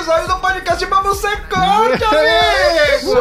episódio do podcast pra você corte, amigo!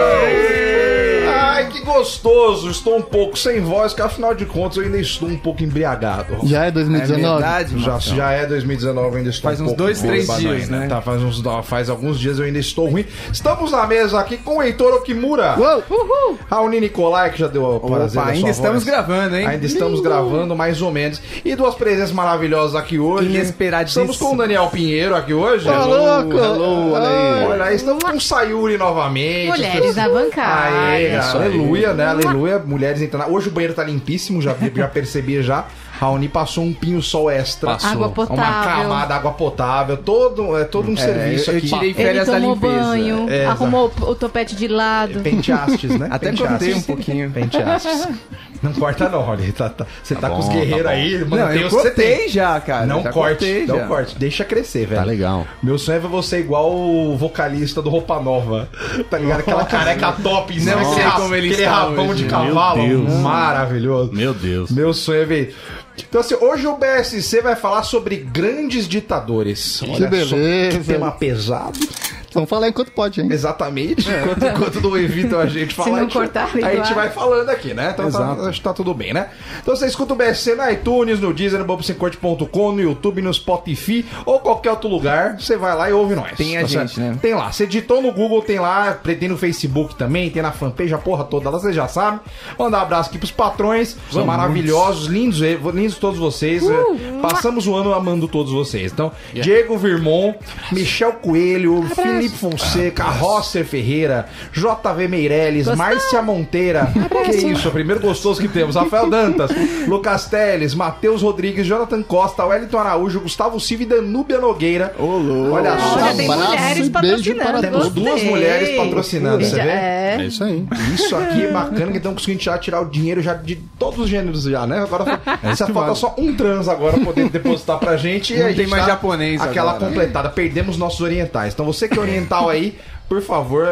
Ai, que gostoso. Estou um pouco sem voz, que afinal de contas eu ainda estou um pouco embriagado. Já é 2019? É verdade, Já é 2019, eu ainda estou faz um uns pouco 2, 3 bêbado dias, ainda. né? Tá, faz alguns dias eu ainda estou ruim. Estamos na mesa aqui com o Heitor Okimura. Uou! Raoni Nicolai, que já deu a prazer Opa, da ainda sua estamos voz. gravando, hein? Ainda estamos gravando, mais ou menos. E duas presenças maravilhosas aqui hoje. Inesperadíssimo. Estamos com o Daniel Pinheiro aqui hoje. Tá louco? Hello, olha aí. Olha aí, estamos com o Sayuri novamente. Mulheres na bancada. Aê, Isso aí. aleluia, né? Aleluia. Mulheres entrando. Hoje o banheiro tá limpíssimo, já percebi já. Raoni passou um pinho-sol extra. Água potável. Uma camada, água potável. Todo um serviço eu aqui. tirei Ele férias da tomou limpeza. banho, É, arrumou o topete de lado. Penteastes, né? Até Penteastes. cortei um pouquinho. Penteastes. Não corta não, olha. Você tá com os guerreiros aí, Não, mantém eu os que você tem. cortei já, cara. Não já corte, cortei não já. corte. Deixa crescer, velho. Tá legal. Meu sonho é ver você igual o vocalista do Roupa Nova. Tá ligado? Aquela careca top em cima, Não sei como ele aquele está rabão hoje. de cavalo. Meu Deus. Maravilhoso. Meu Deus. Meu sonho é ver. Então, assim, hoje o BSC vai falar sobre grandes ditadores. Olha beleza. só, que tema pesado. Vamos falar enquanto pode, hein? Exatamente. Enquanto não evitam a gente falar, não a gente, cortar, a gente igual. vai falando aqui, né? Então acho que tá tudo bem, né? Então você escuta o BSC no iTunes, no Deezer, no bobosemcorte.com, no YouTube, no Spotify ou qualquer outro lugar. Você vai lá e ouve nós. Tem a gente, né? Tem lá. Você digitou no Google, tem lá. Tem no Facebook também, tem na fanpage, a porra toda lá, vocês já sabem. Mandar um abraço aqui pros patrões. São maravilhosos, lindos todos vocês. Passamos o ano amando todos vocês. Então, Diego Virmon, Michel Coelho, Felipe Fonseca, Rosser Ferreira, JV Meirelles, Márcia Monteira. Que isso, é o primeiro gostoso que temos. Rafael Dantas, Lucas Teles, Matheus Rodrigues, Jonathan Costa, Wellington Araújo, Gustavo Silva e Danúbia Nogueira. Olha só. Olha, tem abraço mulheres e beijo patrocinando. para Temos gostei. duas mulheres patrocinando, você vê? É. É isso aí. Isso aqui é bacana, que estão conseguindo tirar o dinheiro já de todos os gêneros já, né? Agora só falta só um trans agora poder depositar pra gente. E Não a tem gente mais tá japonês aquela agora, né? completada. Perdemos nossos orientais. Então você que é oriental aí, por favor,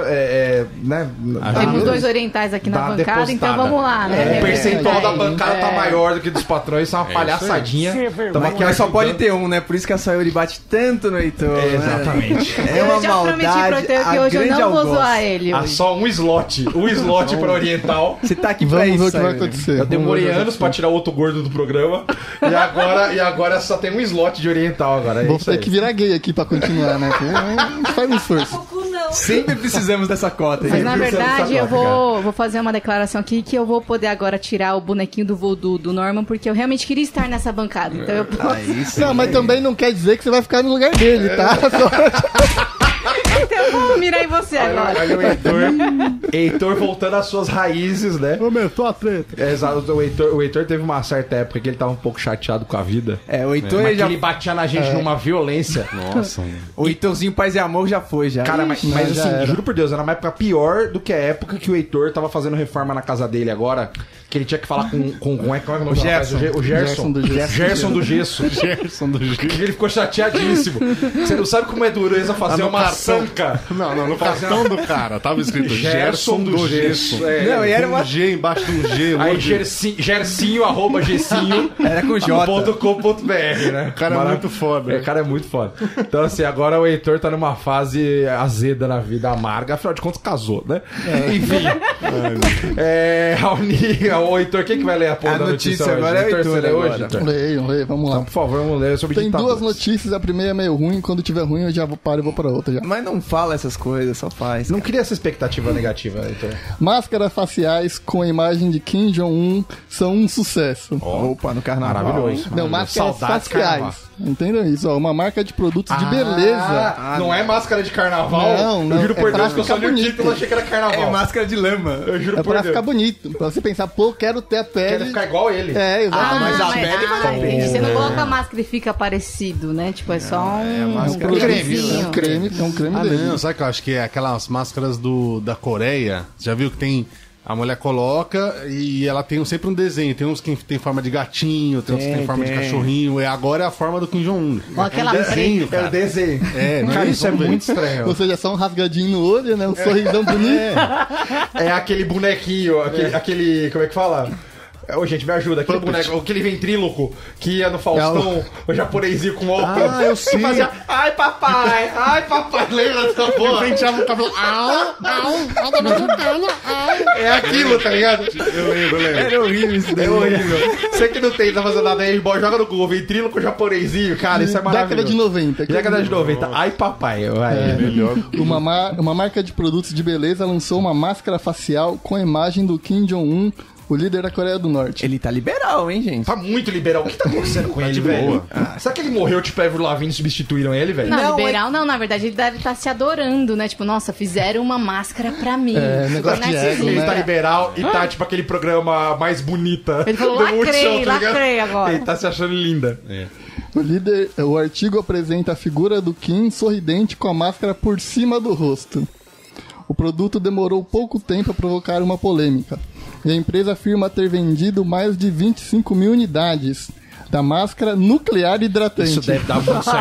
né? Temos dois orientais aqui na Dá bancada, então depositada. vamos lá, né? O percentual da bancada tá É. maior do que dos patrões, isso é uma palhaçadinha. Tamo aqui Mas só ajudando. pode ter um, né? Por isso que a Sayuri bate tanto no Heitor. É, exatamente. Né? É uma Eu já prometi pro maldade. Heitor que a hoje eu grande não vou algoz. zoar ele. Ah, hoje. só um slot. Um slot pra oriental. Você tá aqui pra Vamos ver isso, o que vai Sayuri. acontecer. Eu Vamos demorei ver o que vai anos pra acontecer. tirar o outro gordo do programa. E agora só tem um slot de oriental agora. É Vou isso ter aí. que virar gay aqui pra continuar, né? Porque a gente faz um esforço. Sempre precisamos dessa cota. Mas hein? na Sempre verdade essa eu vou fazer uma declaração aqui que eu vou poder agora tirar o bonequinho do voodoo do Norman, porque eu realmente queria estar nessa bancada. Então eu posso. Não, mas também não quer dizer que você vai ficar no lugar dele, tá? Então eu vou mirar em você agora. Olha o Heitor. Heitor voltando às suas raízes, né? Aumentou a treta. É, exato, o Heitor teve uma certa época que ele tava um pouco chateado com a vida. É, o Heitor Mas já... que ele batia na gente numa violência. Nossa. O Heitorzinho Paz e Amor já foi, já. Cara, mas já assim, era. juro por Deus, era uma época pior do que a época que o Heitor tava fazendo reforma na casa dele agora. Que ele tinha que falar com como é que é o nome do Gerson. rapaz? O Gerson. Gerson do Gesso. Gerson do Gesso. Que ele ficou chateadíssimo. Você não sabe como é dureza fazer no uma cartão. sanca. Não, no cartão do cara tava escrito Gerson do Gesso. É, Não, e era Com uma... um G embaixo de um G. Aí outro- Gersinho, arroba Gessinho. Era com J. .com.br, né? O cara é muito foda. O cara é muito foda. Então, assim, agora o Heitor tá numa fase azeda na vida, amarga. Afinal de contas, casou, né? Enfim. Raoni, o Heitor, quem que vai ler a porra A da notícia hoje? agora é o Heitor, Heitor você lê agora. hoje, Heitor? Leio, vamos lá. Então, por favor, vamos ler sobre Tem ditadores. duas notícias, a primeira é meio ruim, quando tiver ruim eu já paro e vou pra outra já. Mas não fala essas coisas, só faz. Não cria essa expectativa negativa, Heitor. Máscaras faciais com a imagem de Kim Jong-un são um sucesso. Opa, no carnaval. Maravilhoso. Não, máscaras Saudades faciais. carnaval. Entendam isso, ó, uma marca de produtos de beleza. Não é máscara de carnaval? Não, Eu juro por é pra Deus que eu só ficar li o bonito. título e achei que era carnaval. É máscara de lama. Eu juro É por pra Deus. ficar bonito, pra você pensar, pô, quero ter a pele. Quero ficar igual ele. É, exatamente. mas a pele vai entendi. Você não coloca a máscara e fica parecido, né? Tipo, é só um máscara É produtinho. um creme Ah, dele. não, sabe que eu acho que é aquelas máscaras da Coreia? Já viu que tem... A mulher coloca e ela tem sempre um desenho. Tem uns que tem forma de gatinho, tem uns que tem forma de cachorrinho. Agora é a forma do Kim Jong-un. Ou aquela desenho, É o cara. desenho. É, não Cara, é isso é vamos ver. muito estranho. Ou seja, só um rasgadinho no olho, né? Um sorrisão bonito. É aquele bonequinho, aquele. Como é que fala? Ô, gente, me ajuda. Aquele boneco, aquele ventríloco que ia no Faustão, o japonesinho com óculos. Ah, eu sei. Fazia, ai, papai, lembra dessa porra? Penteava o cabelo. É aquilo, tá ligado? Eu lembro. Era horrível isso daí. É horrível. Você que não tem, tá fazendo nada aí, joga no Google, ventríloco japonesinho, cara, isso é maravilhoso. Década de 90. Década de 90. Ai, papai. Vai. Melhor. Uma marca de produtos de beleza lançou uma máscara facial com a imagem do Kim Jong-un, o líder da Coreia do Norte. Ele tá liberal, hein, gente? Tá muito liberal. O que tá acontecendo com ele, velho? Será que ele morreu, tipo, Avril Lavigne substituíram ele, velho? Não, liberal não, na verdade ele deve estar se adorando, né? Tipo, nossa, fizeram uma máscara pra mim. Negócio de ego, Ele né? tá liberal e tá, tipo, aquele programa mais bonita. Ele falou, do Multishow, lacrei, tá ligado? lacrei agora. Ele tá se achando linda. O artigo apresenta a figura do Kim sorridente com a máscara por cima do rosto. O produto demorou pouco tempo a provocar uma polêmica. E a empresa afirma ter vendido mais de 25 mil unidades da máscara nuclear hidratante. Isso deve dar muito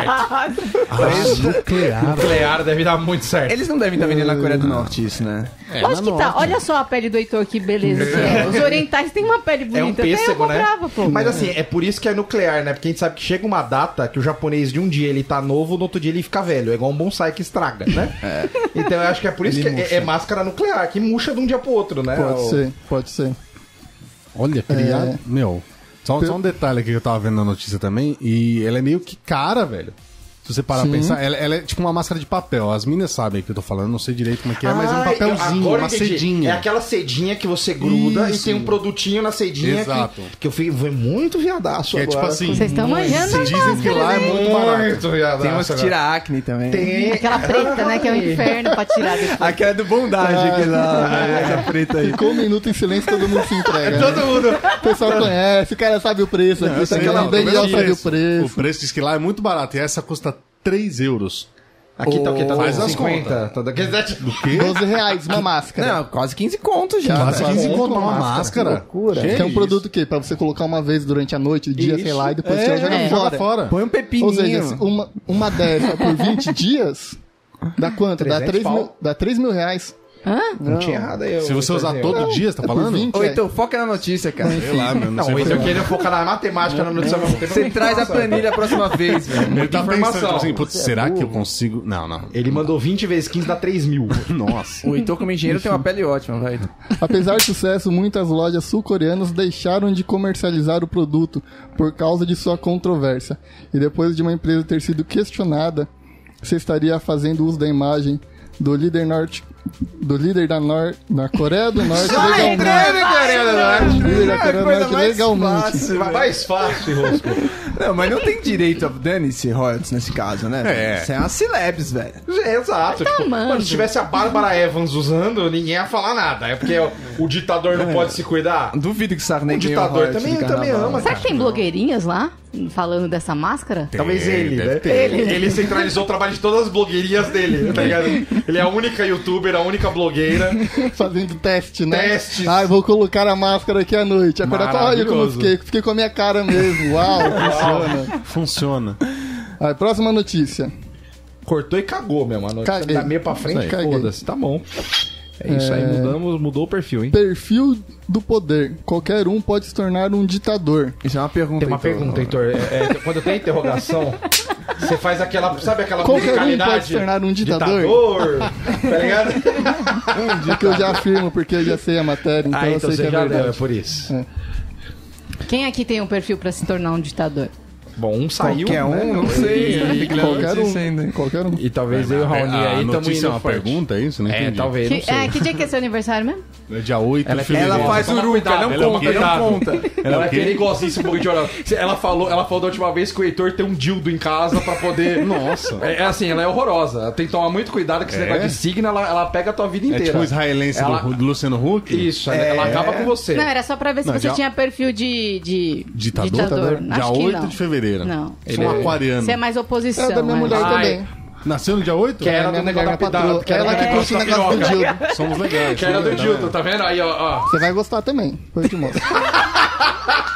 certo. Nuclear deve dar muito certo. Eles não devem estar vendendo na Coreia do Norte isso, né? Lógico que tá. Olha só a pele do Heitor, que beleza que é. Os orientais têm uma pele bonita. É um pêssego, até eu né? comprava, pô. Mas assim, é por isso que é nuclear, né? Porque a gente sabe que chega uma data que o japonês de um dia ele tá novo, no outro dia ele fica velho. É igual um bonsai que estraga, né? Então eu acho que é por isso que é máscara nuclear, que murcha de um dia pro outro, né? Pode ser. Olha, criado. Meu. Só um detalhe aqui que eu tava vendo na notícia também. E ela é meio que cara, velho. Se você parar pra pensar, ela é tipo uma máscara de papel. As meninas sabem o que eu tô falando, não sei direito como é que é, mas é um papelzinho, agora uma eu entendi. cedinha. É aquela cedinha que você gruda Isso. e tem um produtinho na cedinha. Exato. Que eu fui muito viadaço Que é agora. tipo assim. Vocês estão manjando a Dizem que lá é muito barato. Muito viadaço. Tem umas que agora. tira acne também. Tem. Aquela preta, né? Que é um inferno pra tirar depois. Aquela é do bondade, essa preta aí. Ficou um minuto em silêncio, todo mundo se entrega. Todo mundo. O pessoal conhece, o cara sabe o preço aqui. Tá aquela Daniel sabe o O preço. preço diz que lá é muito barato. E essa custa 3 euros. Aqui tá o quê? Tá Faz as 50. Tá daqui Do quê? R$12 uma máscara. Não, quase 15 contos já. Quase velho. 15 conto uma máscara. Loucura. Que é um produto que pra você colocar uma vez durante a noite, o dia, sei lá, e depois você joga joga fora. fora. Põe um pepininho. Ou seja, uma dessa por 20 dias, dá quanto? Dá 300 3 mil reais. Não tinha errado aí. Se você usar todo dia, você tá por falando? 20. Ô, então, foca na notícia, cara. Sei lá, meu. Não, sei o Heitor fazer. queria focar na matemática na notícia ao mesmo tempo. Você traz a planilha a próxima vez, velho. Ele tá informação. pensando, tipo assim, putz, será que eu consigo... Não. Ele mandou 20 vezes 15 dá 3 mil. Nossa. O Heitor, como engenheiro, tem uma pele ótima, velho. Apesar do sucesso, muitas lojas sul-coreanas deixaram de comercializar o produto por causa de sua controvérsia. E depois de uma empresa ter sido questionada se estaria fazendo uso da imagem do líder da Coreia do Norte legalmente. Líder da Coreia do Norte legalmente. Mais fácil, Rosco. Não, mas não tem direito a dane-se royalties nesse caso, né? É. Isso é uma celebs, velho. É, exato. Tipo, mano. mano, se tivesse a Bárbara Evans usando, ninguém ia falar nada. É porque o ditador não pode se cuidar. Duvido que o Sarney O ganhe ditador royalties também do carnaval. ama. Será que tem blogueirinhas lá falando dessa máscara? Talvez ele, deve né? ter. Ele centralizou o trabalho de todas as blogueirinhas dele, tá ligado? Ele é a única youtuber, a única blogueira. Fazendo teste, né? Testes. Ah, eu vou colocar a máscara aqui à noite. Agora, olha como eu Maravilhoso. fiquei com a minha cara mesmo. Uau, funciona. Funciona. Aí, próxima notícia. Cortou e cagou mesmo. A notícia Caguei. da meia pra frente, Caguei. foda-se. Tá bom. É isso aí, mudou o perfil, hein? Perfil do poder. Qualquer um pode se tornar um ditador. Isso é uma pergunta. Tem uma Heitor. pergunta, Heitor. Quando tem interrogação, você faz aquela, sabe aquela Qualquer um musicalidade? pode se tornar um ditador? Tá ligado? Que eu já afirmo, porque eu já sei a matéria, então eu então sei que você é já verdade. leu, é por isso. Quem aqui tem um perfil pra se tornar um ditador? Bom, um saiu, Qualquer um, né? não sei. Tem que ler a Qualquer notícia ainda, um. hein? Qualquer um. E talvez eu e o Raoni A aí estamos notícia indo é uma forte. pergunta, é isso? Não entendi. Talvez, não sei. Que dia que é seu aniversário mesmo? É dia 8 de Ela fevereiro. faz Toma uruca, cuidado, não ela é conta, cuidado. não conta. Ela é o quê? perigosíssima um pouquinho de orar. Ela falou da última vez que o Heitor tem um dildo em casa pra poder... Nossa. É assim, ela é horrorosa. Ela tem que tomar muito cuidado com esse negócio de signo, ela pega a tua vida É inteira. tipo o israelense Ela- do Luciano Huck? Isso, ela acaba com você. Não, era só pra ver se Não, você dia- tinha perfil de Ditador? Acho Dia que 8 não. de fevereiro. Não. Sou um aquariano. Você é mais oposição. É da minha né? mulher Ai. também. Nasceu no dia 8? Que era minha do negócio mulher, da minha patroa. pedada. Ela que trouxe o negócio do dildo. Somos legais. Que era do somos dildo, legais. tá vendo? Aí, ó. Você vai gostar também. Depois eu te mostro.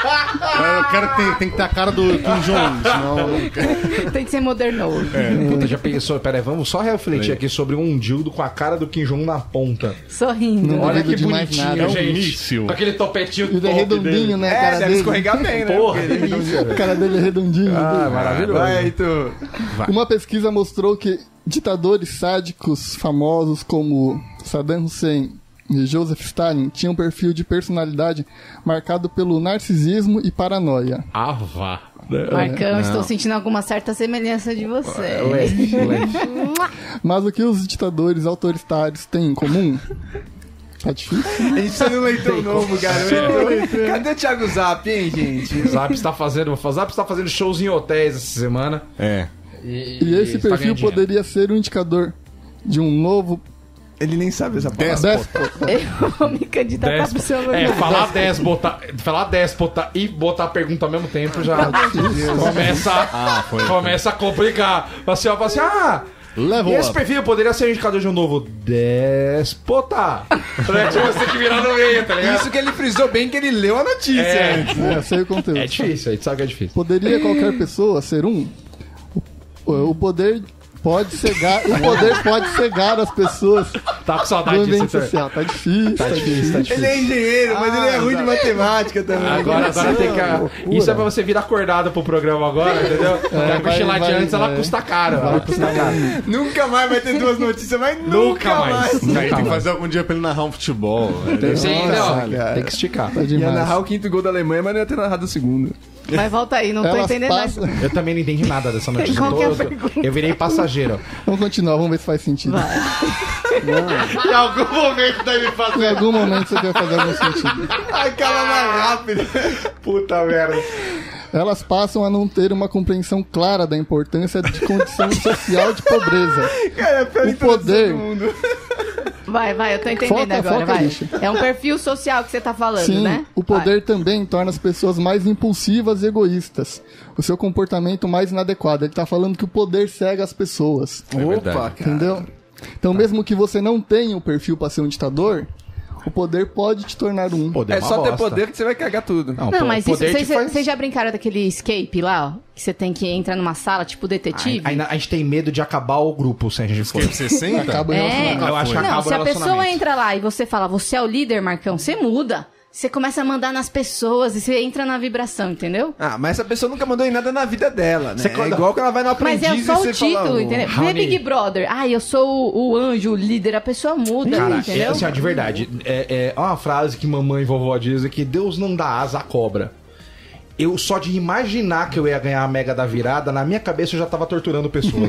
Eu quero tem que ter a cara do Kim Jong, senão eu não quero. Tem que ser modernoso. Puta, já pensou? Pera aí, vamos só refletir aqui sobre um dildo com a cara do Kim Jong na ponta. Sorrindo. Não Olha duvido que de mais bonitinho, nada. É um gente. míssil. Com aquele topetinho Ele é top redondinho, dele. né? A cara deve dele. escorregar bem, né? Porra, Porque delícia, A velho. cara dele é redondinho. Ah, maravilhoso. Vai, tu. Uma pesquisa mostrou que ditadores sádicos famosos como Saddam Hussein e Joseph Stalin tinham um perfil de personalidade marcado pelo narcisismo e paranoia. Ah, vá. Marcão, estou sentindo alguma certa semelhança de você. Mas o que os ditadores autoritários têm em comum? Tá difícil? A gente precisa de um leitor novo, garoto. Cadê o Thiago Zap, hein, gente? Zap está fazendo shows em hotéis essa semana. É. E esse está perfil ganhando dinheiro. poderia ser um indicador de um novo Ele nem sabe essa palavra. déspota. Eu vou me candidatar pro seu lugar. Falar déspota e botar a pergunta ao mesmo tempo já começa a complicar. Assim, ó, fala assim, Level e esse up. perfil poderia ser um indicador de um novo déspota. Tipo, você tem que virar no meio, tá ligado? Isso que ele frisou bem que ele leu a notícia antes. É, sei o conteúdo. É difícil, a gente sabe que é difícil. Poderia qualquer pessoa ser um? O poder pode cegar as pessoas Tá com do saudade disso, ambiente então. social. Tá difícil, tá difícil. Ele é engenheiro, mas ele é ruim de matemática também. Agora tem que. Isso é pra você vir acordado pro programa agora, entendeu? A cochiladinha vai, antes ela é. custa caro. Ela custa caro. Nunca mais vai ter duas notícias, mas Nunca mais. Aí tem que mais. fazer algum dia pra ele narrar um futebol. Sim, Nossa, não, cara. tem que esticar. Tá Ia demais. narrar o quinto gol da Alemanha, mas não ia ter narrado o segundo. Mas volta aí, não tô Elas entendendo passam- nada. Eu também não entendi nada dessa notícia. Qual que é a Eu pergunta? eu virei passageiro. Vamos continuar, vamos ver se faz sentido. Em algum momento deve Em fazer. algum momento você vai fazer algum sentido. Acaba mais rápido. Puta merda. Elas passam a não ter uma compreensão clara da importância de condição social de pobreza. Cara, é a pior O introdução poder. do mundo. Vai, eu tô entendendo Foca, agora, foca, vai. bicho. É um perfil social que você tá falando, Sim, né? o poder também torna as pessoas mais impulsivas e egoístas. O seu comportamento mais inadequado. Ele tá falando que o poder cega as pessoas. Opa, cara. Entendeu? Então, mesmo que você não tenha o perfil pra ser um ditador, o poder pode te tornar um. Poder É uma só ter bosta. poder que você vai cagar tudo. Não, pô, mas isso, poder te faz- vocês já brincaram daquele escape lá, ó? Que você tem que entrar numa sala, tipo detetive? A gente tem medo de acabar o grupo se a gente for. 60? Acaba o É, relacionamento. Eu acho que não, acaba se o a pessoa relacionamento. entra lá e você fala, você é o líder, Marcão, você muda. Você começa a mandar nas pessoas e você entra na vibração, entendeu? Ah, mas essa pessoa nunca mandou em nada na vida dela, né? Você quando- É igual que ela vai no Mas aprendiz é só e o você título, fala, entendeu? Vê Raoni. Big Brother. Ah, eu sou o anjo, o líder, a pessoa muda, Cara, entendeu? assim, ó, de verdade, é uma frase que mamãe e vovó dizem que Deus não dá asa à cobra. Eu só de imaginar que eu ia ganhar a Mega da Virada, na minha cabeça eu já tava torturando pessoas.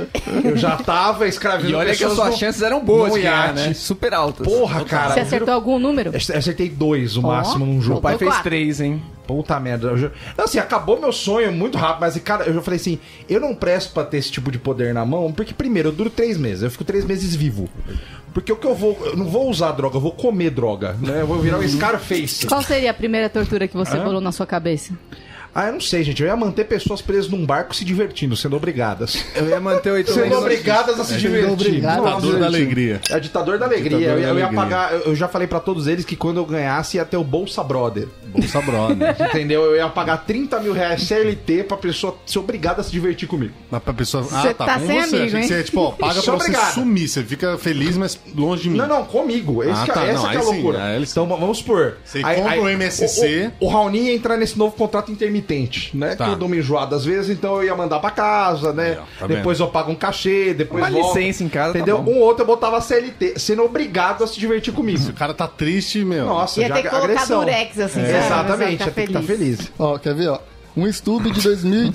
Eu já tava escravizando E olha que as pessoas. suas chances eram boas no de ganhar, iate. né? Super altas. Porra, cara. Você acertou algum número? Eu acertei 2 o máximo num jogo. O pai Faltou fez 4. 3, hein? Puta merda. Não, assim, acabou meu sonho muito rápido, mas, cara, eu já falei assim, eu não presto pra ter esse tipo de poder na mão, porque, primeiro, eu duro 3 meses, eu fico 3 meses vivo. Porque o que eu não vou usar droga, eu vou comer droga, né? Eu vou virar um Scarface. Qual seria a primeira tortura que você bolou na sua cabeça? Ah, eu não sei, gente. Eu ia manter pessoas presas num barco se divertindo, sendo obrigadas. Eu ia manter o Heitor Sendo lendo obrigadas a se divertir. obrigado. Nossa, Ditador da alegria. É o ditador da alegria. Ditador da Eu ia alegria. pagar. Eu já falei pra todos eles que quando eu ganhasse ia ter o Bolsa Brother. Bolsa Brother. Entendeu? Eu ia pagar 30 mil reais CLT pra pessoa ser obrigada a se divertir comigo. Mas pra pessoa. Você tá com sem você. amigo, Achei que hein? você ia, tipo, ó, paga Sou pra você obrigado. sumir. Você fica feliz, mas longe de mim. Não, comigo. Ah, tá. Essa Não, que é a aí sim. loucura. Aí eles- Então vamos supor. Você compra o MSC. O Raoni ia entrar nesse novo contrato intermitente, né? Tá. Que eu dou uma enjoada às vezes, então eu ia mandar pra casa, né? Aí, ó, tá Depois eu pago um cachê, depois Uma volto. licença em casa, tá Entendeu? bom. Um outro eu botava CLT, sendo obrigado a se divertir comigo. Se o cara tá triste, meu. Nossa, Ia já ter que colocar agressão. durex, assim, sabe? Exatamente, Pra ia ter que estar feliz. Ó, quer ver, ó? Um estudo de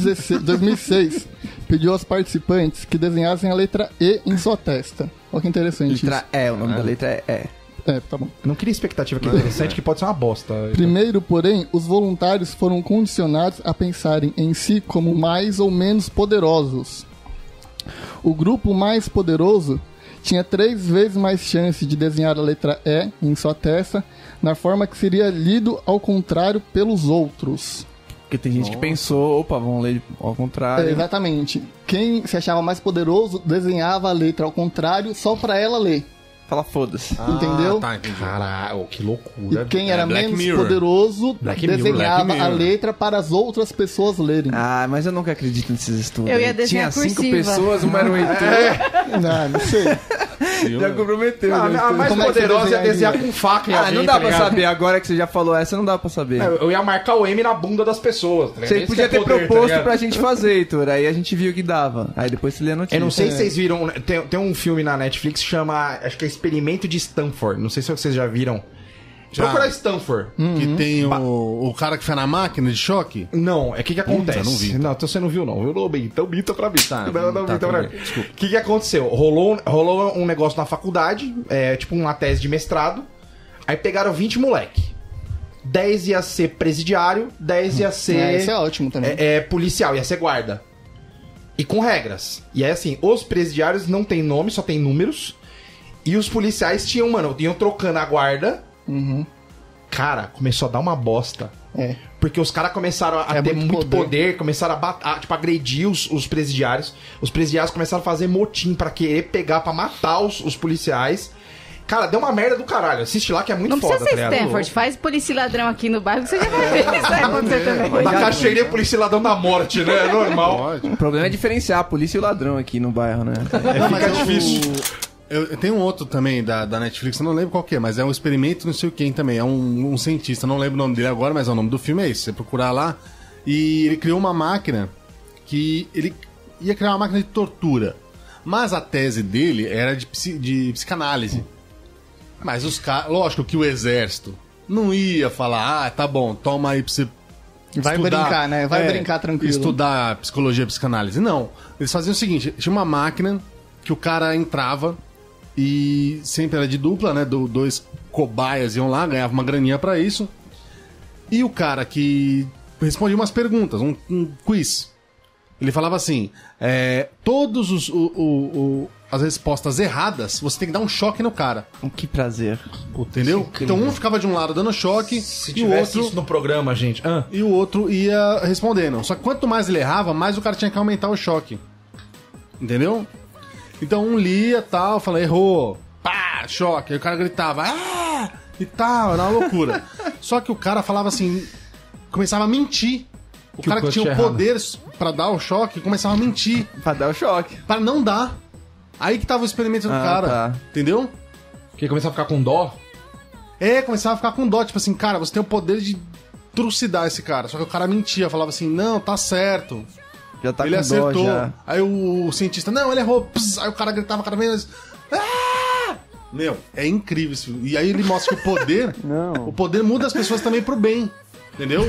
2006 pediu aos participantes que desenhassem a letra E em sua testa. Olha que interessante Letra E, o nome da letra é E. isso. É, tá bom. Não cria expectativa que é interessante, que pode ser uma bosta. Primeiro, porém, os voluntários foram condicionados a pensarem em si como mais ou menos poderosos. O grupo mais poderoso tinha 3 vezes mais chance de desenhar a letra E em sua testa, na forma que seria lido ao contrário pelos outros. Porque tem gente que pensou, opa, vamos ler ao contrário. É, exatamente. Quem se achava mais poderoso desenhava a letra ao contrário só pra ela ler. Fala foda-se. Entendeu? Tá, entendi. Caralho, que loucura. E quem era Black menos Mirror. poderoso Black Mirror, desenhava Black a Mirror. letra para as outras pessoas lerem. Ah, mas eu nunca acredito nesses estudos. Eu ia aí. desenhar Tinha 5 cursiva. pessoas, uma era um Heitor. Não sei. Já comprometeu. A já. mais Como é que você poderosa ia desenharia? desenhar com faca em Ah, alguém, não dá tá pra ligado? saber. Agora que você já falou essa, não dá pra saber. Eu ia marcar o M na bunda das pessoas. Tá ligado? Você Esse podia que é ter poder, tá proposto ligado? pra gente fazer, Heitor. Aí a gente viu que dava. Aí depois você lê a notícia. Eu não sei se vocês viram, tem um filme na Netflix que chama, acho que é Experimento de Stanford. Não sei se vocês já viram. Já. Procura Stanford. Que tem o cara que foi na máquina de choque. Não, é o que acontece? não vi. Não, então você não viu, não. Viu, bem? Então minta pra mim. Tá, não, tá, minta pra tudo mim. bem, desculpa. O que aconteceu? Rolou um negócio na faculdade, tipo uma tese de mestrado. Aí pegaram 20 moleque. 10 ia ser presidiário, 10 ia ser... Isso é ótimo também. policial, ia ser guarda. E com regras. E aí, assim, os presidiários não tem nome, só tem números. E os policiais iam trocando a guarda. Cara, começou a dar uma bosta. É. Porque os caras começaram a É ter muito muito poder, começaram a agredir os presidiários. Os presidiários começaram a fazer motim pra querer pegar, pra matar os policiais. Cara, deu uma merda do caralho. Assiste lá que é muito Não foda. precisa ser tá ligado? Stanford, faz polícia e ladrão aqui no bairro que você já vai ver isso vai acontecer também. Na caixeirinha, polícia ladrão da morte, né? É normal. Pode. O problema é diferenciar a polícia e o ladrão aqui no bairro, né? Fica difícil. Eu tenho um outro também da Netflix, eu não lembro qual que é, mas é um experimento não sei quem também. É um cientista, não lembro o nome dele agora, mas o nome do filme é esse. Você procurar lá. E ele criou uma máquina que ele ia criar uma máquina de tortura. Mas a tese dele era de psicanálise. Mas os caras, lógico que o exército não ia falar, tá bom, toma aí pra você Vai brincar, né? Vai brincar tranquilo. Estudar psicologia e psicanálise. Não. Eles faziam o seguinte: tinha uma máquina que o cara entrava e sempre era de dupla, né? Dois cobaias iam lá, ganhava uma graninha pra isso. E o cara que respondia umas perguntas, um quiz. Ele falava assim: todos as respostas erradas, você tem que dar um choque no cara. Que prazer. Entendeu? Então um ficava de um lado dando choque Se e o tivesse outro isso no programa, gente. e o outro ia respondendo. Só que quanto mais ele errava, mais o cara tinha que aumentar o choque. Entendeu? Então um lia tal, fala, errou. Pá, choque. Aí o cara gritava, e tal, era uma loucura. Só que o cara falava assim, começava a mentir. O cara que tinha o poder pra dar o choque começava a mentir. Pra dar o choque. Pra não dar. Aí que tava o experimento do cara. Tá. Entendeu? Porque começava a ficar com dó. Começava a ficar com dó. Tipo assim, cara, você tem o poder de trucidar esse cara. Só que o cara mentia, falava assim, não, tá certo. Já tá Ele com acertou. dó já. Aí o cientista, não, ele errou. Pss, aí o cara gritava cada vez mais. Meu, é incrível isso. E aí ele mostra que o poder. O poder muda as pessoas também pro bem. Entendeu?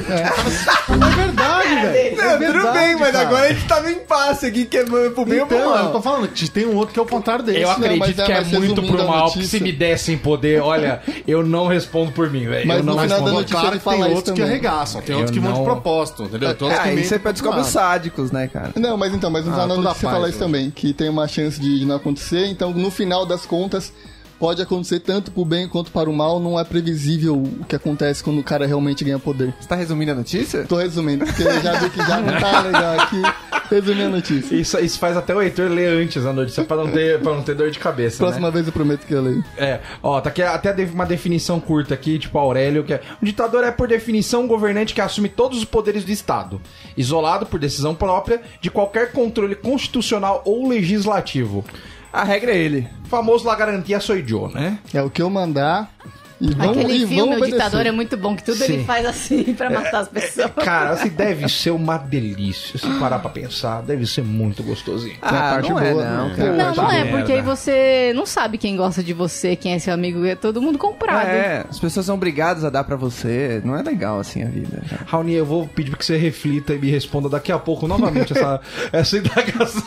É verdade, velho. Não, É verdade, tudo bem, mas cara. agora a gente tá no impasse aqui, que é pro bem ou pro Então, eu mal. tô falando que tem um outro que é o contrário desse. Eu mas acredito que é mas muito resumindo pro a mal, notícia- porque se me dessem poder, olha, eu não respondo por mim, velho. Mas Eu não no final da respondo. notícia Claro ele que tem fala isso outros que também. arregaçam, tem Eu outros que vão de não- propósito, entendeu? Tem outros que Isso aí pra descobrir os Ah, sádicos, né, cara? Não, mas no final toda da notícia você paz, fala isso né? também, que tem uma chance de não acontecer, então no final das contas pode acontecer tanto pro bem quanto para o mal, não é previsível o que acontece quando o cara realmente ganha poder. Você tá resumindo a notícia? Tô resumindo, porque eu já vi que já não tá legal aqui. Resumir a notícia. Isso faz até o Heitor ler antes a notícia pra não ter dor de cabeça. Próxima né? vez eu prometo que eu leio. Tá aqui até uma definição curta aqui, tipo Aurélio, que é: um ditador é, por definição, um governante que assume todos os poderes do Estado, isolado por decisão própria de qualquer controle constitucional ou legislativo. A regra é ele. Famoso La Garantia Soy Yo, né? É o que eu mandar e vão, Aquele e filme, vão O obedecer. Ditador, é muito bom, que tudo Sim. ele faz assim pra matar as pessoas. Cara, assim, deve ser uma delícia. Se parar pra pensar, deve ser muito gostosinho. Tem a parte não é boa, não, né? cara. Não, não é, merda. porque aí você não sabe quem gosta de você, quem é seu amigo, é todo mundo comprado. As pessoas são obrigadas a dar pra você. Não é legal assim a vida. Raoni, eu vou pedir que você reflita e me responda daqui a pouco novamente essa indagação.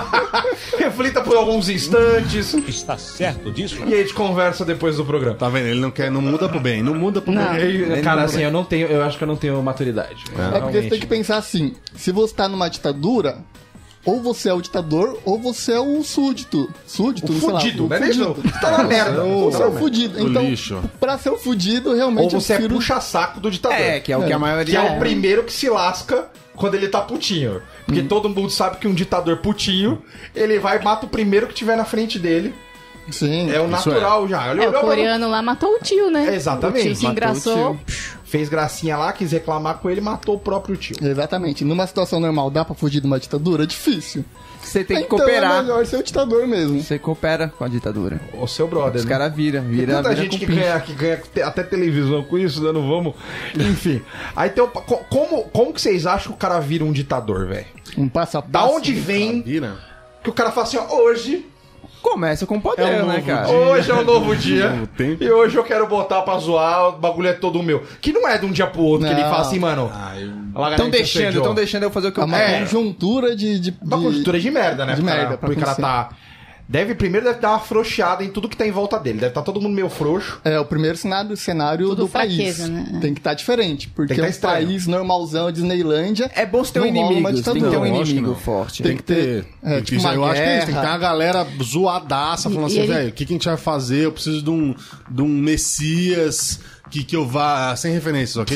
Reflita por alguns instantes Está certo disso? e aí a gente conversa depois do programa. Tá vendo? Ele não muda pro bem, não muda pro Não. bem. Cara, assim, eu acho que eu não tenho maturidade. É porque você tem que pensar assim, se você tá numa ditadura, ou você é o ditador, ou você é o súdito. Súdito, O sei lá, fudido, o né? fudido. Você tá na merda. Ou você é o fudido. O Então, lixo. pra ser o fudido, realmente Ou você eu é prefiro... puxa-saco do ditador. Que é o que a maioria Que é o primeiro que se lasca quando ele tá putinho. Porque todo mundo sabe que um ditador putinho, ele vai e mata o primeiro que tiver na frente dele Sim. É o natural já. O coreano lá matou o tio, né? Exatamente. O tio se Matou engraçou. Fez gracinha lá, quis reclamar com ele, matou o próprio tio. Exatamente. Numa situação normal, dá pra fugir de uma ditadura? Difícil. Você tem que Então cooperar. é melhor ser o ditador mesmo. Você coopera com a ditadura. O seu brother, Os né? caras viram. Tem tanta gente que ganha até televisão com isso, né? Não vamos. Enfim. Aí tem como que vocês acham que o cara vira um ditador, velho? Um passo a passo. Da onde vem Vira. que o cara fala assim, ó, hoje Começa com poder, É um né, novo cara? dia. Hoje é um novo dia. Novo tempo. E hoje eu quero botar pra zoar, o bagulho é todo meu. Que não é de um dia pro outro que ele Não. fala assim, mano. Estão deixando eu fazer o que eu Uma quero. conjuntura de Uma conjuntura de merda, né? de pro cara- merda, pra porque o cara acontecer. tá. Primeiro deve dar uma frouxeada em tudo que tá em volta dele. Deve estar todo mundo meio frouxo. É, o primeiro cenário Tudo do fraqueza, país. né? Tem que estar diferente, porque Tem que é tá um estranho. país normalzão, Disneylândia. É bom você ter um não rola inimigo. uma Você tem que ter um ditadura. Lógico que inimigo não. forte. Tem que ter. É, tipo uma eu acho que é isso. Tem que ter guerra. uma galera zoadaça falando E assim, ele- velho, o que a gente vai fazer? Eu preciso de um Messias que eu vá. Sem referências, ok?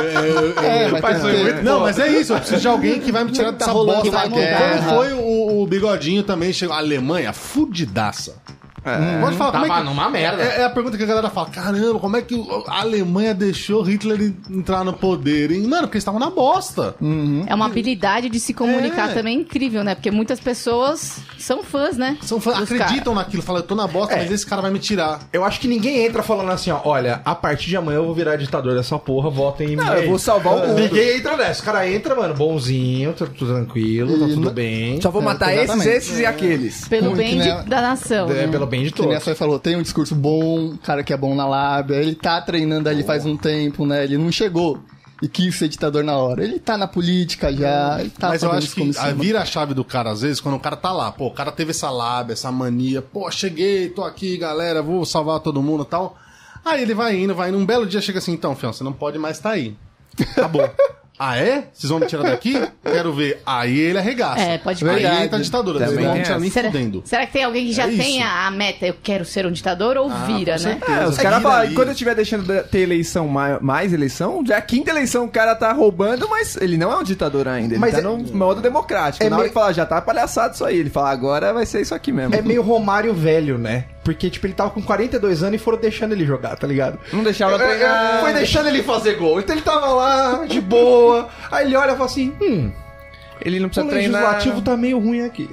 Vai ter que- Não, mas é isso, eu preciso de alguém que vai me tirar Tá dessa rolando bosta. uma Como guerra. foi o Bigodinho também, chegou. A Alemanha, fudidaça. Pode falar, como é Tava que... numa merda. É a pergunta que a galera fala, caramba, como é que a Alemanha deixou Hitler entrar no poder, hein? Mano, porque eles estavam na bosta. É uma habilidade de se comunicar É. também incrível, né? Porque muitas pessoas são fãs, né? São fãs, Dos acreditam naquilo, falam, eu tô na bosta, mas esse cara vai me tirar. Eu acho que ninguém entra falando assim, ó, olha, a partir de amanhã eu vou virar ditador dessa porra, votem em mim. Não, eu vou salvar o mundo. Ninguém entra nessa. O cara entra, mano, bonzinho, tudo tranquilo, tá tudo bem. Só vou matar exatamente. esses e aqueles. Pelo Muito, bem né? da nação. É, né? pelo bem de Que nem a todos. Sônia falou, tem um discurso bom, cara que é bom na lábia, ele tá treinando ali faz um tempo, né? Ele não chegou e quis ser ditador na hora. Ele tá na política já, ele tá Mas eu fazendo acho isso como que a cima. vira a chave do cara, às vezes, quando o cara tá lá, pô, o cara teve essa lábia, essa mania, pô, cheguei, tô aqui, galera, vou salvar todo mundo e tal. Aí ele vai indo, um belo dia chega assim, então, fião, você não pode mais tá aí. Acabou. Ah, é? Vocês vão me tirar daqui? Quero ver. Aí ele arregaça. É, pode Aí Verdade. entra a ditadura. Vocês Também não vão me tem tirar nem Será, fudendo. será que tem alguém que já É isso. tem a meta, eu quero ser um ditador, ou vira, né? Os caras falam, quando eu estiver deixando de ter eleição, mais eleição, já é a quinta eleição o cara tá roubando, mas ele não é um ditador ainda. Ele Mas tá é- no modo democrático. é Na hora meio- que fala, já tá palhaçado isso aí. Ele fala, agora vai ser isso aqui mesmo. É meio Romário velho, né? Porque, tipo, ele tava com 42 anos e foram deixando ele jogar, tá ligado? Não deixava treinar. Foi deixando ele fazer gol. Então ele tava lá, de boa. Aí ele olha e fala assim, Ele não o precisa treinar. legislativo tá meio ruim aqui.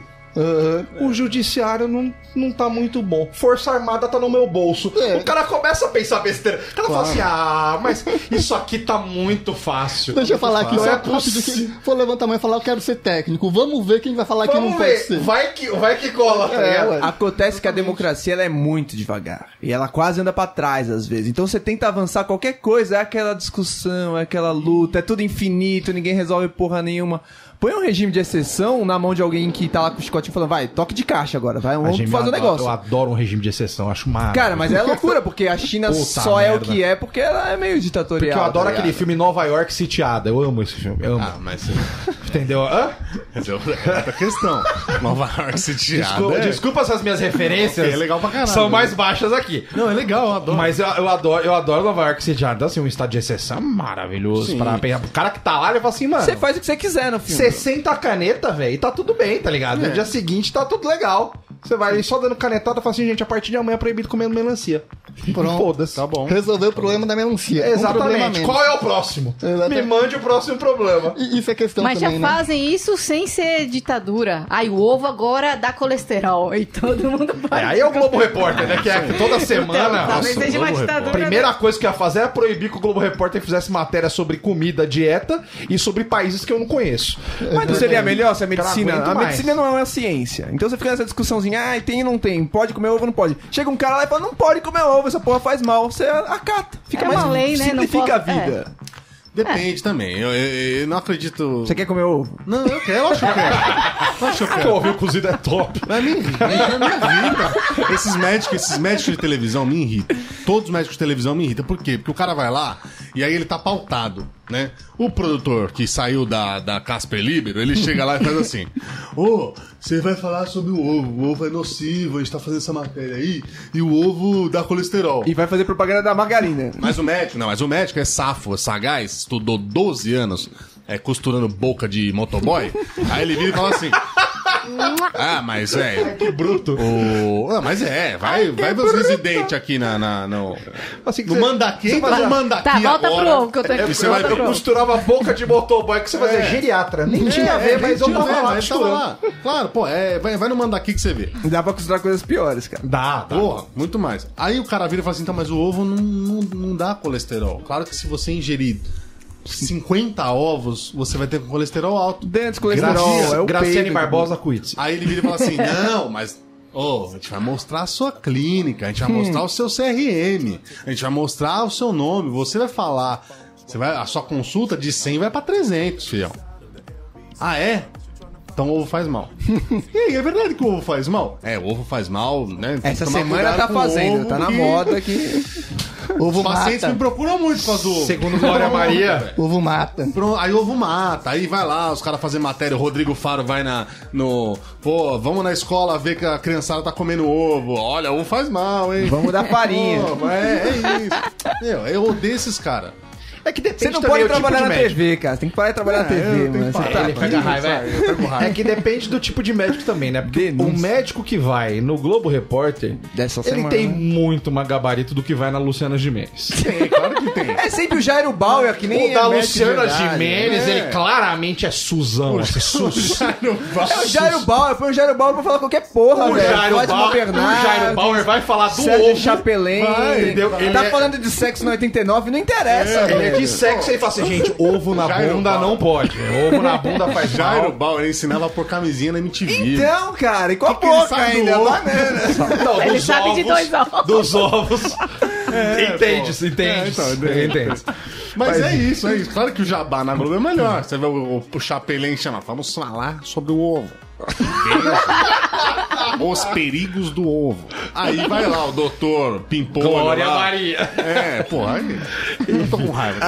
O judiciário não tá muito bom. Força Armada tá no meu bolso. É. O cara começa a pensar besteira. O cara fala assim, mas isso aqui tá muito fácil. Deixa eu falar aqui, Não só é rápido possível. que for levantar a mão e falar, eu quero ser técnico. Vamos ver quem vai falar que não Vamos pode ver. ser. Vai que cola, tá ligado? ué. Acontece que a democracia ela é muito devagar. E ela quase anda pra trás, às vezes. Então você tenta avançar qualquer coisa, é aquela discussão, é aquela luta, é tudo infinito, ninguém resolve porra nenhuma. Põe um regime de exceção na mão de alguém que tá lá com o chicotinho falando, vai, toque de caixa agora, vai, vamos fazer um negócio. Eu adoro um regime de exceção, acho maravilhoso. Cara, mas é loucura, porque a China Puta só é o merda. que é porque ela é meio ditatorial. Porque eu adoro tá aquele ligado? filme Nova York Sitiada. Eu amo esse filme. Eu amo. Ah, mas Entendeu? Hã? é outra questão. Nova York sitiada. Desculpa se as minhas referências É legal pra caralho. são mais baixas aqui. Não, é legal, eu adoro. Mas eu adoro Nova York Sitiada. Então, assim, um estado de exceção maravilhoso. Sim. Para pegar. O cara que tá lá, ele fala assim, mano. Você faz o que você quiser no filme. 60 caneta, velho, e tá tudo bem, tá ligado? No dia seguinte tá tudo legal. Você vai só dando canetada e fala assim, gente, a partir de amanhã é proibido comer melancia. Pronto. Foda-se. Tá bom. Resolveu o problema da melancia. Um problema Exatamente. menos. Qual é o próximo? Exatamente. Me mande o próximo problema. E isso é questão Mas também, já né? fazem isso sem ser ditadura. Aí o ovo agora dá colesterol. E todo mundo pode. Aí é o Globo Repórter, né? Que é toda semana. Então, talvez Nossa, seja uma Globo ditadura. a primeira coisa que eu ia fazer era proibir que o Globo Repórter fizesse matéria sobre comida, dieta e sobre países que eu não conheço. Mas não seria melhor se a medicina... aguento A mais. medicina não é uma ciência. Então você fica nessa discussãozinha, tem ou não tem, pode comer ovo ou não pode. Chega um cara lá e fala, não pode comer ovo, essa porra faz mal. Você acata. Fica É mais... uma lei, né? Não Simplifica pode- a vida. Depende também. Eu não acredito. Você quer comer ovo? Não, eu quero, eu acho que eu quero. Eu acho que eu Porque quero. o ovil cozido é top. Mas me irrita. Esses médicos de televisão me irritam. Todos os médicos de televisão me irritam. Por quê? Porque o cara vai lá e aí ele tá pautado, né? O produtor que saiu da Casper Libero, ele chega lá e faz assim: Ô, você vai falar sobre o ovo é nocivo, a gente tá fazendo essa matéria aí, e o ovo dá colesterol. E vai fazer propaganda da margarina. Mas o médico é safo, sagaz, estudou 12 anos costurando boca de motoboy. Aí ele vira e fala assim: Ah, mas é. Que bruto. Mas vai ver os residentes aqui no Assim, no Mandaqui. Entra no Mandaqui Tá, volta agora. pro ovo que eu tô aqui. Você vai Eu costurava a boca de motoboy que você fazia geriatra. Nem tinha a ver, mas eu tava lá costurando. Claro, pô, vai no Mandaqui que você vê. Dá pra costurar coisas piores, cara. Dá. Porra, muito mais. Aí o cara vira e fala assim, então, mas o ovo não dá colesterol. Claro que se você ingerir 50 ovos, você vai ter colesterol alto. Dentro de colesterol, é o Graciane peito. Barbosa quits. Aí ele vira e fala assim, não, mas... a gente vai mostrar a sua clínica, a gente vai mostrar o seu CRM, a gente vai mostrar o seu nome, você vai falar... a sua consulta de 100 vai pra 300, fiel. Ah, é? Então o ovo faz mal. E aí, é verdade que o ovo faz mal? O ovo faz mal, né? Tem que Essa tomar semana cuidado tá com o fazendo, ovo tá na que moda aqui. Ovo Os pacientes mata. me procuram muito por causa do ovo. Segundo Glória Maria. Ovo mata. Pronto, aí ovo mata, aí vai lá, os caras fazem matéria, o Rodrigo Faro vai pô, vamos na escola ver que a criançada tá comendo ovo. Olha, ovo faz mal, hein? Vamos dar farinha. Pô, é isso. Eu odeio esses caras. É que depende Você não também pode o tipo trabalhar de na médico. TV, cara. Você tem que parar de trabalhar na TV, eu tenho mano. que Você parar. tá Ele pega raiva, é que depende do tipo de médico também, né? Porque Denúncia. o médico que vai no Globo Repórter, Dessa ele semana, tem né? muito mais gabarito do que vai na Luciana Gimenez. Tem, claro que tem. É sempre o Jairo Bauer, que nem O da é médico de Luciana verdade. Gimenez, ele claramente é Suzão. Assim, É o Jairo Bauer, põe o Jairo Bauer pra falar qualquer porra, O velho. Jairo Fátima Bauer- Bernardes, o Jairo Bauer vai falar do Sérgio ovo. Chapelin. Entendeu? Ele Tá é- falando de sexo no 89, não interessa, Ele é velho. de sexo e ele fala assim, gente, ovo na Jairo bunda Bauer. não pode. Ovo na bunda faz Jairo mal. Bauer ensinava a pôr camisinha na MTV. Então, cara, e com a Que ele boca sabe do ainda, ovo? banana. Não, Ele dos sabe de dois ovos. Dos ovos. Entende. Entende. Mas é isso. Claro que o jabá na Globo é melhor. Você vê o Chapelin chama, vamos falar sobre o ovo. Os perigos do ovo. Aí vai lá o doutor Pimpolho. Glória lá. Maria. Porra, aí eu tô com raiva.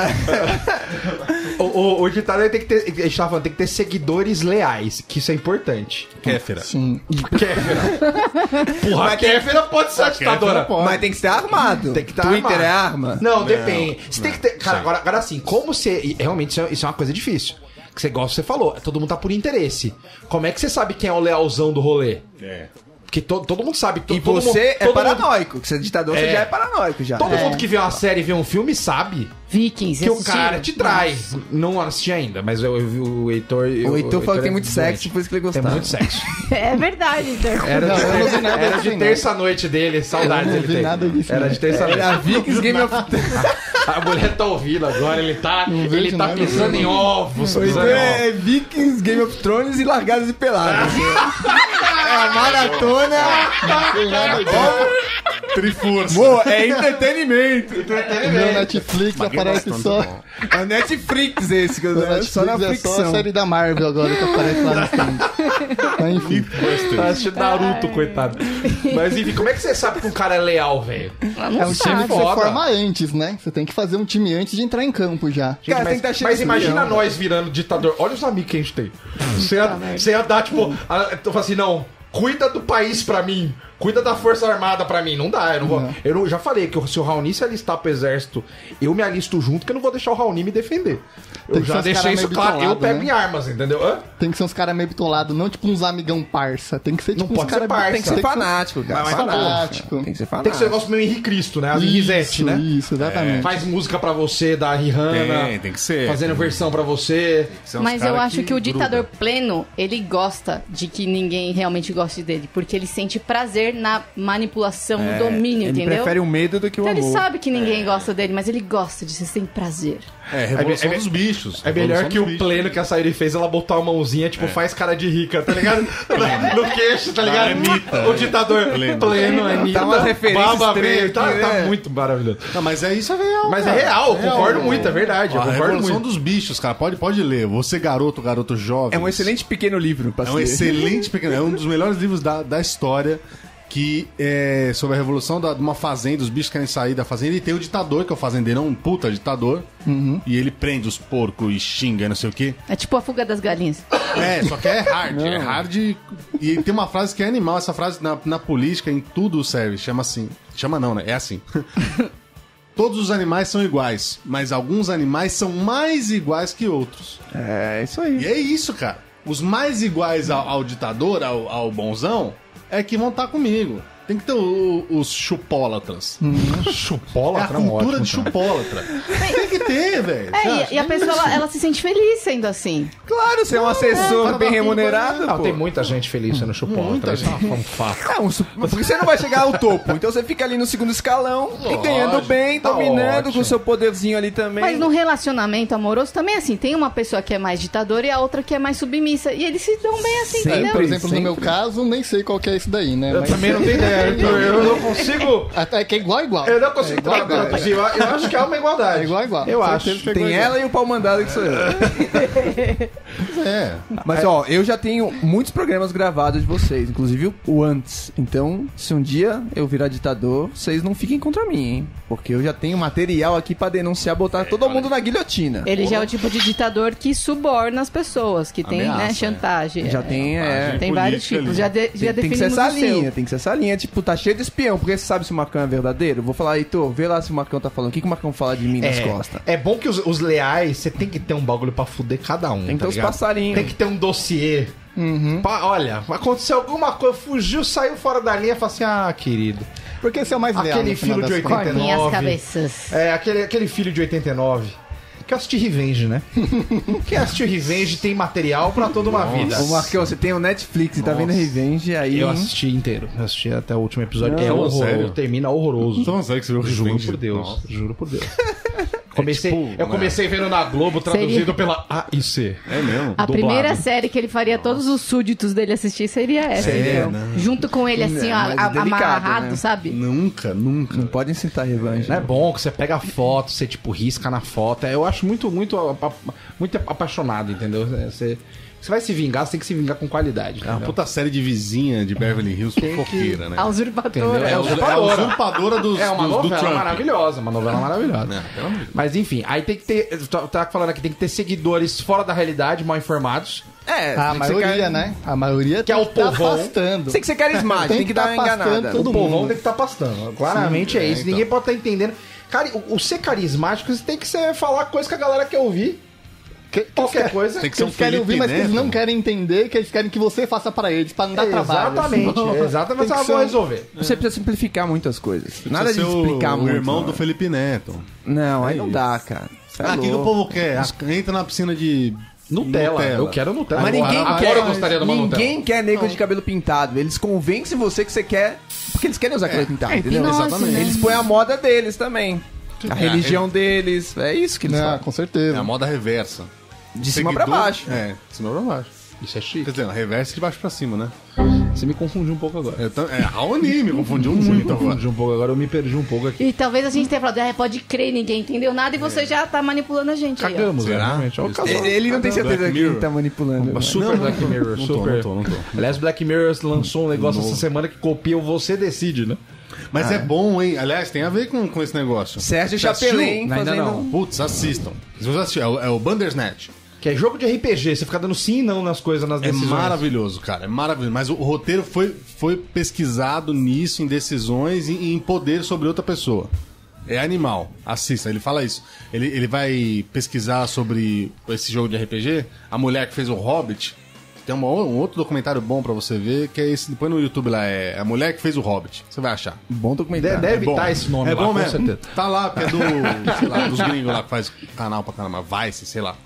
O ditador tem que ter. A gente tava falando, tem que ter seguidores leais, que isso é importante. Kéfera. Sim. Kéfera. Porra, a Kéfera pode ser a ditadora. Mas tem que ser armado. Tem que estar Twitter armado. é arma? Não, depende. Você tem que ter. Cara, agora assim, como você. Realmente, isso é uma coisa difícil. Que você gosta, você falou. Todo mundo tá por interesse. Como é que você sabe quem é o lealzão do rolê? Porque todo mundo sabe. E todo você mundo, é todo paranoico. Que você é ditador, você É. já é paranoico já. Todo mundo que vê uma série e vê um filme sabe Vikings. que o assistiram? cara te trai. Não assisti ainda, mas eu vi o Heitor. O Heitor falou que tem muito doente. sexo, por isso que ele Tem gostava. muito sexo. É verdade, então. Era Não, eu não vi nada era disso, de não. terça-noite dele, saudades Eu não ele vi tem. nada disso, Era não. de terça-noite. Era Vikings Game of A mulher tá ouvindo agora, ele tá vejo nada pisando disso. em ovos. O Pisando Heitor em ovos. é Vikings, Game of Thrones e Largados e Pelados. É a maratona. Triforça. Pô, é entretenimento. O meu Netflix aparece só. É Netflix esse, que eu O Netflix só na é só a ficção. série da Marvel agora que aparece lá no fundo. Mas enfim. Tá assistindo Naruto, coitado. Mas enfim, como é que você sabe que um cara é leal, velho? É um time que você foda. forma antes, né? Você tem que fazer um time antes de entrar em campo já. Gente, Cara, mas, tem que tá cheio mas de imagina milhão, nós virando ditador. Olha os amigos que a gente tem. Você ia dar, tipo, tu fala assim, não, cuida do país pra mim. Cuida da Força Armada pra mim. Não dá, eu não vou. Não. Eu já falei que se o Raoni se alistar pro exército, eu me alisto junto, que eu não vou deixar o Raoni me defender. Eu Tem que ser já uns deixei cara isso meio claro. Eu bitolado, pego né? em armas, entendeu? Hã? Tem que ser uns caras meio bitolados, não tipo uns amigão parça. Tem que ser Não tipo uns pode ser caras parça. Tem que ser fanático, cara. Mas fanático. Tem que ser Tem que ser um fanático. negócio meio Henrique Cristo, né? As Risete, né? Isso, exatamente. Faz música pra você, da Rihanna. Tem que ser. Fazendo versão pra você. São os Mas cara eu acho que o ditador gruda. pleno, ele gosta de que ninguém realmente goste dele. Porque ele sente prazer na manipulação, no domínio, Ele entendeu? prefere o medo do que o Então ele amor. sabe que ninguém gosta dele, mas ele gosta de se sem prazer. Revolução É- dos bichos. É melhor Revolução que dos o bichos. pleno que a Sayuri fez, ela botar uma mãozinha, tipo, faz cara de rica, tá ligado? No queixo, tá ligado? Anitta. O ditador pleno, Anitta. Dá umas referências Baba três Veio, tá, aqui, tá né? muito maravilhoso. Não, mas isso é real. Mas é cara. real, eu concordo pô. muito, é verdade. Eu A concordo Revolução muito. dos Bichos, cara. Pode ler. Você, garoto jovem. É um excelente pequeno livro pra É se um ler. excelente pequeno. É um dos melhores livros da história. Que é sobre a revolução de uma fazenda, os bichos querem sair da fazenda e tem o ditador, que é o fazendeiro, é um puta ditador. E ele prende os porcos e xinga, não sei o quê. É tipo a fuga das galinhas. Só que é hard. É hard. E tem uma frase que é animal. Essa frase na política, em tudo serve. Chama assim. Chama não, né? É assim. Todos os animais são iguais, mas alguns animais são mais iguais que outros. É isso aí. E é isso, cara. os mais iguais ao ditador, ao bonzão, é que vão estar comigo. Tem que ter os chupólatras. Chupólatra, É a cultura de ótimo, chupólatra. Tem que ter, velho. E a pessoa, ela se sente feliz sendo assim. Claro, você é um assessor bem remunerado, Não, pô. tem muita gente feliz sendo chupólatra. Isso é um fato. Porque você não vai chegar ao topo. Então você fica ali no segundo escalão e ganhando bem, tá dominando ótimo. com o seu poderzinho ali também. Mas no relacionamento amoroso também é assim. Tem uma pessoa que é mais ditadora e a outra que é mais submissa. E eles se dão bem assim, Sempre. entendeu? Por exemplo, no meu sempre. caso, nem sei qual que é esse daí, né? Eu Mas também não tenho ideia. Eu não consigo. até que é igual. Eu não consigo igual. traduzir. Eu acho que há uma igualdade. É igual. Eu acho. Certeza que é Tem igual. ela e o pau mandado que sou eu. É. Mas ó, eu já tenho muitos programas gravados de vocês, inclusive o antes. Então, se um dia eu virar ditador, vocês não fiquem contra mim, hein? Porque eu já tenho material aqui pra denunciar, botar todo mundo na guilhotina. Ele já é o tipo de ditador que suborna as pessoas, que tem, Ameaça, né, chantagem. Já tem, Tem vários política tipos. ali. Já tem que ser definimos essa o seu. linha, tem que ser essa linha. Tipo, tá cheio de espião, porque você sabe se o Marcão é verdadeiro? Vou falar, Heitor, vê lá se o Marcão tá falando. O que o Marcão fala de mim nas costas? É bom que os leais, você tem que ter um bagulho pra fuder cada um. Tem que ter os ligado? passarinhos. Tem que ter um dossiê. Olha, aconteceu alguma coisa, fugiu, saiu fora da linha, fala assim, querido. Porque esse é o mais leal. Aquele no final filho de das contas. 89. Cortem as cabeças. É, aquele filho de 89. Que assistir Revenge, né? Quem assistiu Revenge tem material pra toda uma vida. Ô, Marcão, você tem o Netflix e tá vendo Revenge aí. Eu assisti inteiro. Eu assisti até o último episódio. Não, é horroroso. sério? Termina horroroso. Então, sério que você viu Juro Revenge? por Deus. Nossa. Juro por Deus. Eu comecei vendo na Globo, traduzido Seria- pela AIC. É mesmo. A primeira série que ele faria todos os súditos dele assistir seria essa. entendeu? Junto com ele, assim, ó, mas é delicado, amarrado, né? sabe? Nunca. Não pode incitar revanche. Não é bom que você pega a foto, você tipo risca na foto. Eu acho muito apaixonado, entendeu? Você vai se vingar, você tem que se vingar com qualidade. É uma entendeu? puta série de vizinha de Beverly Hills fofoqueira, né? A usurpadora. Entendeu? É a usurpadora do novela Trump. maravilhosa, uma novela maravilhosa. É, pelo amor de Deus. Mas enfim, aí tem que ter. Tá falando aqui, tem que ter seguidores fora da realidade, mal informados. É, A tem que ser maioria, né? A maioria Que é o povão. afastando. Tem que ser carismático, tem que dar uma enganada. Todo O povão mundo. tem que estar pastando. Claramente é isso. então. Ninguém pode estar entendendo. Cara, o ser carismático, você tem que falar coisa que a galera quer ouvir. Qualquer coisa. Tem que ser um Eles querem ouvir, mas que eles não querem entender, que eles querem que você faça pra eles, pra não dar trabalho. Exatamente. Exatamente. Tem Mas que eu vou ser- resolver. Você precisa simplificar muitas coisas. Nada de Precisa ser explicar o muito. irmão não. do Felipe Neto. Não, aí É não isso. dá, cara. Cê é O que o louco. povo quer? Entra na piscina de Nutella. Eu quero Nutella. Mas ninguém Agora quer. eu gostaria de uma Ninguém Nutella. quer nego de cabelo pintado. Eles convencem você que você quer. Porque eles querem usar cabelo pintado, entendeu? Nossa, Exatamente. né? Eles põem a moda deles também. A religião deles. É isso que eles Não, fazem. com É certeza. a moda reversa. De cima pra baixo. É, de cima pra baixo. Isso é chique. Quer dizer, a reversa de baixo pra cima, né? Você me confundiu um pouco agora. Raoni me confundiu muito agora. Confundiu um pouco agora, eu me perdi um pouco aqui. E talvez a gente tenha falado, pode crer, ninguém entendeu nada e você já tá manipulando a gente aí, ó. Cagamos, Será? realmente. Olha o casal. Ele não tem certeza Black que ele Mirror. tá manipulando. Super Black Mirror, não tô, super. não tô. Aliás, Black Mirror lançou um negócio essa semana que copia o Você Decide, né? Mas é bom, hein? Aliás, tem a ver com esse negócio. Sérgio Você assistiu? Chapelin Ainda fazendo... não. Putz, assistam. Se você assistir, é o Bandersnatch. Que é jogo de RPG, você fica dando sim e não nas coisas, nas É decisões. maravilhoso, cara. É maravilhoso. Mas o roteiro foi pesquisado nisso, em decisões e em poder sobre outra pessoa. É animal. Assista, ele fala isso. Ele vai pesquisar sobre esse jogo de RPG. A mulher que fez o Hobbit. Tem um outro documentário bom pra você ver, que é esse. Depois no YouTube lá, é A Mulher que Fez o Hobbit. Você vai achar. Bom documentário. Deve bom. estar esse nome É lá, bom com mesmo. certeza. Tá lá, porque é do, sei lá, dos gringos lá que faz canal pra caramba, Vice, sei lá.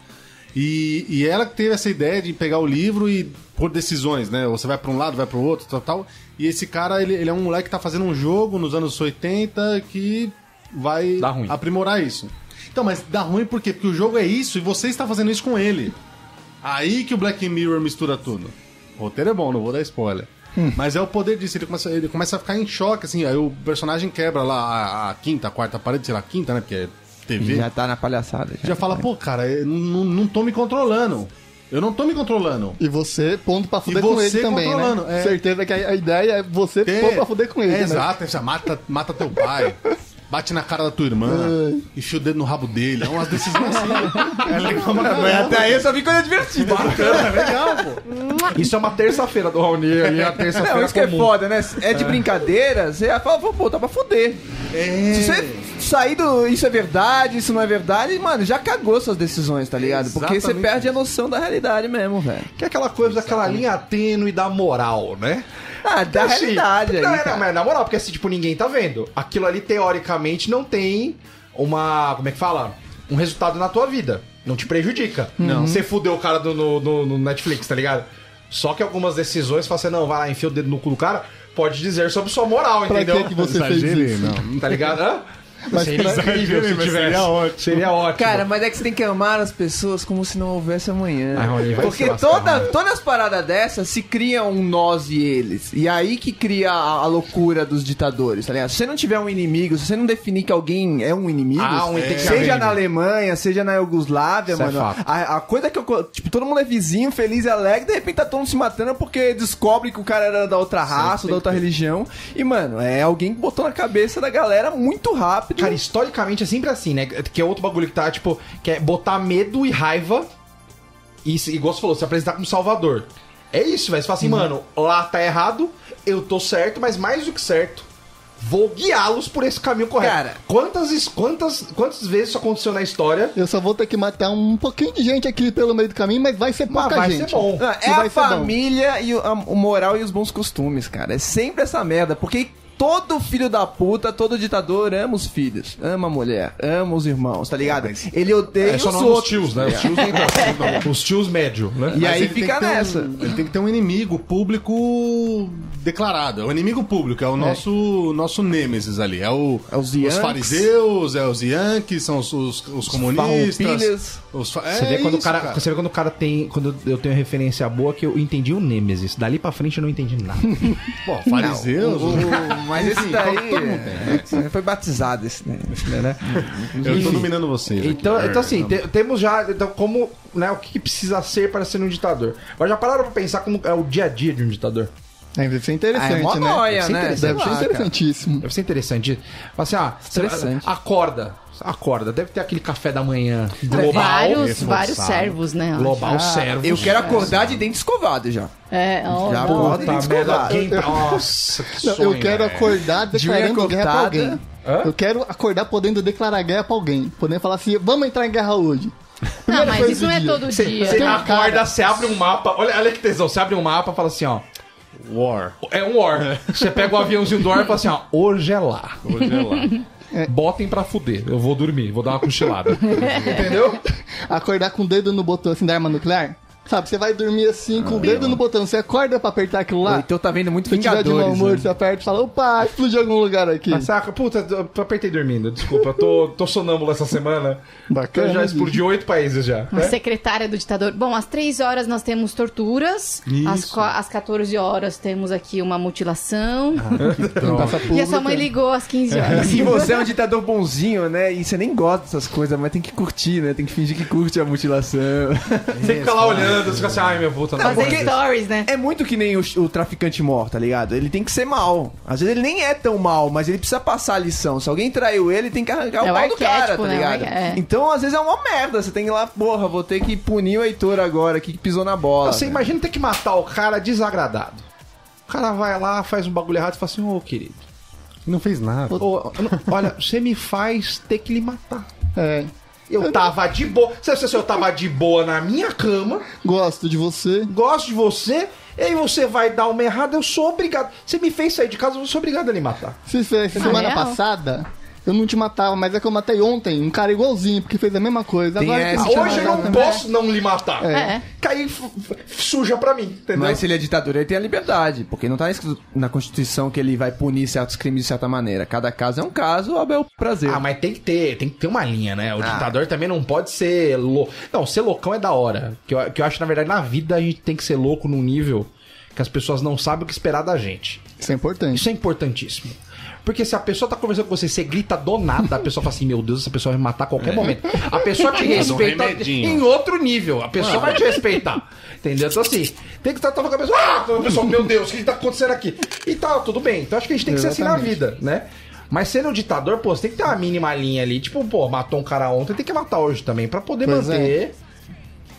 E ela que teve essa ideia de pegar o livro e por decisões, né? Você vai pra um lado, vai pro outro, tal. E esse cara, ele é um moleque que tá fazendo um jogo nos anos 80 que vai Dá ruim. aprimorar isso. Então, mas dá ruim por quê? Porque o jogo é isso e você está fazendo isso com ele. Aí que o Black Mirror mistura tudo. O roteiro é bom, não vou dar spoiler. Mas é o poder disso, ele começa a ficar em choque, assim, aí o personagem quebra lá a quinta, a quarta parede, sei lá, a quinta, né, porque é TV. Já tá na palhaçada. Já fala, pô, cara, eu não tô me controlando. Eu não tô me controlando. E você pondo pra fuder E com ele você também, controlando, né? é. Certeza que a ideia é você pôr pra fuder com ele, né? Exato, você mata teu pai, bate na cara da tua irmã, enfia o dedo no rabo dele, é umas decisões assim. É legal, Mas até aí eu só vi coisa divertida. bacana, é legal, pô. Isso é uma terça-feira do Raoni e a terça-feira Não, isso que é comum. foda, né? É de brincadeira, você fala, pô, tá pra fuder. Se você sair do isso é verdade, isso não é verdade, mano, já cagou suas decisões, tá ligado? Porque você Exatamente perde a noção da realidade mesmo, velho. Que é aquela coisa daquela linha tênue da moral, né? Ah, da Assim, realidade aí, não, cara. mas na moral, porque assim, tipo, ninguém tá vendo. Aquilo ali, teoricamente, não tem uma... Como é que fala? Um resultado na tua vida. Não te prejudica. Não. Você fudeu o cara no Netflix, tá ligado? Só que algumas decisões, você fala assim, não, vai lá, enfia o dedo no cu do cara, pode dizer sobre sua moral, Pra entendeu? que você fez Exagerei, isso? não. Tá ligado? Hã? Mas Seria pra- incrível se mas tivesse. seria ótimo. Seria ótimo. Cara, mas é que você tem que amar as pessoas como se não houvesse amanhã. Ai, Rony, vai Porque se lascar, todas as paradas dessas se criam um nós e eles. E aí que cria a loucura dos ditadores, tá ligado? Se você não tiver um inimigo, se você não definir que alguém é um inimigo, tem que ser seja inimigo. na Alemanha, seja na Iugoslávia, Isso é mano, fato. a coisa que eu... Tipo, todo mundo é vizinho, feliz e alegre, de repente tá todo mundo se matando porque descobre que o cara era da outra raça, da outra religião. E, mano, é alguém que botou na cabeça da galera muito rápido. Cara, historicamente é sempre assim, né? Que é outro bagulho que tá, tipo, que é botar medo e raiva e, igual você falou, se apresentar como salvador. É isso, velho. Você fala assim, mano, lá tá errado, eu tô certo, mas mais do que certo, vou guiá-los por esse caminho correto. Cara. Quantas vezes isso aconteceu na história? Eu só vou ter que matar um pouquinho de gente aqui pelo meio do caminho, mas vai ser pouca vai gente. ser bom. Não, E é vai a ser bom. família e o moral e os bons costumes, cara. É sempre essa merda. Porque todo filho da puta, todo ditador ama os filhos, ama a mulher, ama os irmãos, tá ligado? Ele odeia É só os não os outros. tios, né? Os tios não gostam. Os tios médio, né? E Mas aí ele tem fica que ter nessa. ele tem que ter um inimigo público declarado. É o inimigo público, é o nosso nêmesis ali. É os os Yankees. fariseus, é os Yankees, são os comunistas. farroupilhas. Você vê quando o cara, você vê quando o cara tem, quando eu tenho referência boa que eu entendi o Nêmesis. Dali pra frente eu não entendi nada. Pô, fariseus. Mas esse Enfim, daí todo mundo tem. foi batizado esse, né? Eu tô dominando vocês. aqui. Então assim, temos já então, como, né, o que precisa ser para ser um ditador. Mas já pararam pra pensar como é o dia a dia de um ditador? Deve ser interessante, É mó né? nóia, Deve ser né? interessante. Sei Deve ser lá, interessantíssimo. Deve ser interessante. Fala assim, Interessante. acorda. Deve ter aquele café da manhã global. Vários servos, né? Global servos. Eu quero acordar de dente escovado já. É, ó, Já bom. acorda de dente Puta merda, escovado. quem... Nossa, que Não, sonho, eu quero velho. acordar declarando Unha guerra pra cortada. alguém. Hã? Eu quero acordar podendo declarar guerra pra alguém. Podendo falar assim, vamos entrar em guerra hoje. Não, Primeira mas coisa isso do não é dia. todo Você dia. tem um acorda, cara- você abre um mapa. Olha que tesão. Você abre um mapa e fala assim, ó. War. É um war. Você pega o aviãozinho do war e fala assim, ó. Hoje é lá. Hoje é lá. Botem pra fuder. Eu vou dormir, vou dar uma cochilada. Entendeu? Acordar com o dedo no botão assim da arma nuclear. Sabe, você vai dormir assim com o dedo no botão. Você acorda pra apertar aquilo lá. Então tá vendo muito Se tiver de mau Vingadores. humor, né? você aperta e fala, opa, explodiu algum lugar aqui. Ah, saca? Puta, eu apertei dormindo. Desculpa, eu tô sonâmbulo essa semana. Bacana, Eu já bicho. explodi 8 países já. A secretária do ditador. Bom, às 3 horas nós temos torturas. Às 14 horas temos aqui uma mutilação. Praça E a sua pública. mãe ligou às 15 horas. E você é um ditador bonzinho, né? E você nem gosta dessas coisas, mas tem que curtir, né? Tem que fingir que curte a mutilação. Você fica lá olhando, você fica assim, ai meu puta, não. Fazer porque- stories, né? É muito que nem o traficante mor, tá ligado? Ele tem que ser mal. Às vezes ele nem é tão mal, mas ele precisa passar a lição. Se alguém traiu ele, tem que arrancar É o o pau do cara, arquétipo, tá né? ligado? É. Então, às vezes é uma merda. Você tem que ir lá, porra, vou ter que punir o Heitor agora, que pisou na bola. Você imagina ter que matar o cara desagradado. O cara vai lá, faz um bagulho errado e fala assim, ô querido, Não fez nada. olha, você me faz ter que lhe matar. É, Eu tava de boa. Se eu tava de boa na minha cama, gosto de você. gosto de você, e aí você vai dar uma errada, eu sou obrigado. Você me fez sair de casa, eu sou obrigado a lhe matar. Se fez semana real? passada, eu não te matava, mas é que eu matei ontem um cara igualzinho, porque fez a mesma coisa. Tem Agora essa. que Hoje eu não posso não lhe matar. É. Cair suja pra mim, entendeu? Mas se ele é ditador, ele tem a liberdade. Porque não tá escrito na Constituição que ele vai punir certos crimes de certa maneira. Cada caso é um caso, a bel prazer. Ah, mas tem que ter uma linha, né? O ditador também não pode ser louco. Não, ser loucão é da hora. Que eu acho, na verdade, na vida a gente tem que ser louco num nível que as pessoas não sabem o que esperar da gente. Isso é importante. Isso é importantíssimo. Porque se a pessoa tá conversando com você, você grita do nada, a pessoa fala assim, meu Deus, essa pessoa vai me matar a qualquer momento. A pessoa te respeita remedinho. em outro nível. A pessoa vai te respeitar. Entendeu? Então assim, tem que estar com a cabeça, a pessoa, meu Deus, o que tá acontecendo aqui? E tal, tudo bem. Então acho que a gente tem que ser assim na vida, né? Mas sendo um ditador, pô, você tem que ter uma mínima linha ali. Tipo, pô, matou um cara ontem, tem que matar hoje também, pra poder Pois manter...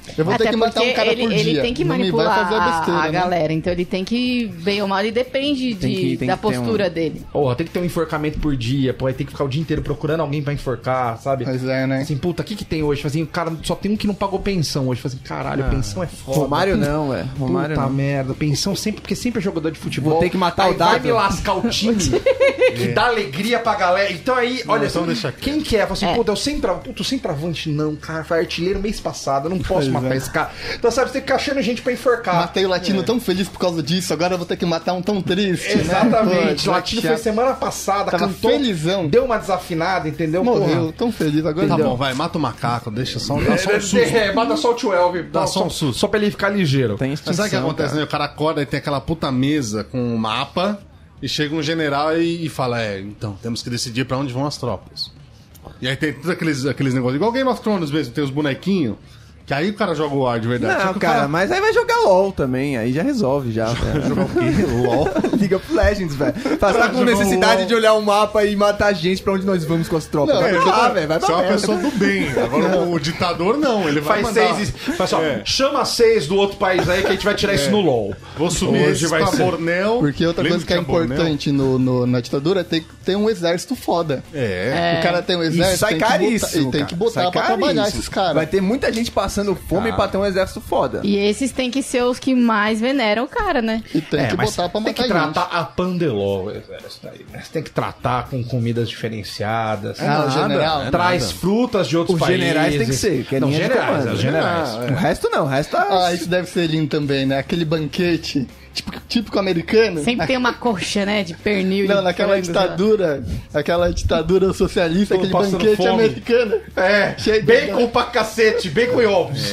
Eu vou ter que matar um cara por dia. Ele tem que Não me vai manipular fazer a besteira, né? galera, então ele tem que, bem ou mal, ele depende da postura dele. Porra, tem que ter um enforcamento por dia, pô, aí tem que ficar o dia inteiro procurando alguém pra enforcar, sabe? Pois é, né? Assim, puta, o que tem hoje? Assim, cara, só tem um que não pagou pensão hoje. Assim, caralho, pensão é foda. Romário não, velho. Romário Puta não. merda, pensão sempre, porque sempre é jogador de futebol. Vou ter que matar aí o dado. vai me lascar o time que dá alegria pra galera. Então aí, olha, então assim, deixa quieto. quem que é? Fala assim, puta, eu centroavante não, cara, foi artilheiro mês passado, eu não posso matar esse cara. Então, sabe, você tem que ficar achando gente pra enforcar. Matei o Latino tão feliz por causa disso, agora eu vou ter que matar um tão triste, né? Exatamente. Pô, O Latino foi semana passada, Tava cantou, felizão. deu uma desafinada, entendeu? Morreu, tão feliz, agora Tá deu. bom, vai, mata o macaco, deixa só, dá só um susto. Mata só o tio Elvio, Dá só um susto. só pra ele ficar ligeiro. Tem Mas sabe o que acontece, né? O cara acorda e tem aquela puta mesa com um mapa e chega um general e fala, então, temos que decidir pra onde vão as tropas. E aí tem todos aqueles negócios, igual Game of Thrones mesmo, tem os bonequinhos, que aí o cara joga o ar de verdade. Só Não, que o cara, mas aí vai jogar LOL também, aí já resolve já. Jogar o quê? LOL? League of Legends, velho. Tá com necessidade de olhar um mapa e matar gente pra onde nós vamos com as tropas. Não, Vai porque lá, velho, vai Você é pra uma merda. pessoa do bem. Agora o ditador não, ele vai Faz mandar. seis e... Faz só, chama 6 do outro país aí que a gente vai tirar isso no LOL. Vou subir Hoje esse vai pra ser. Borneo. Porque outra Lembra coisa que é tinha Borneo? importante na ditadura é ter um exército foda. É. O cara tem um Isso exército, sai tem que botar, caríssimo, e tem cara. que botar Sai pra trabalhar caríssimo. esses caras. Vai ter muita gente passando fome pra ter um exército foda. E esses tem que ser os que mais veneram o cara, né? E tem que mas botar pra tem matar que gente. tratar a pandelol, o exército aí, né? Você tem que tratar com comidas diferenciadas. Ah, o general. Traz frutas de outros Os países. generais tem que ser, que é Não, linha de generais, comando. os generais. O resto não, o resto tá... Ah, isso deve ser lindo também, né? Aquele banquete típico americano. Sempre tem uma coxa, né, de pernil. Não, de naquela frango, sei lá. aquela ditadura socialista, Tô aquele passando banquete fome. americano. É, Cheio de- bacon pra cacete, bacon e ovos.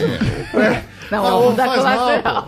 Não, Ah, ovo da faz mal, colateral.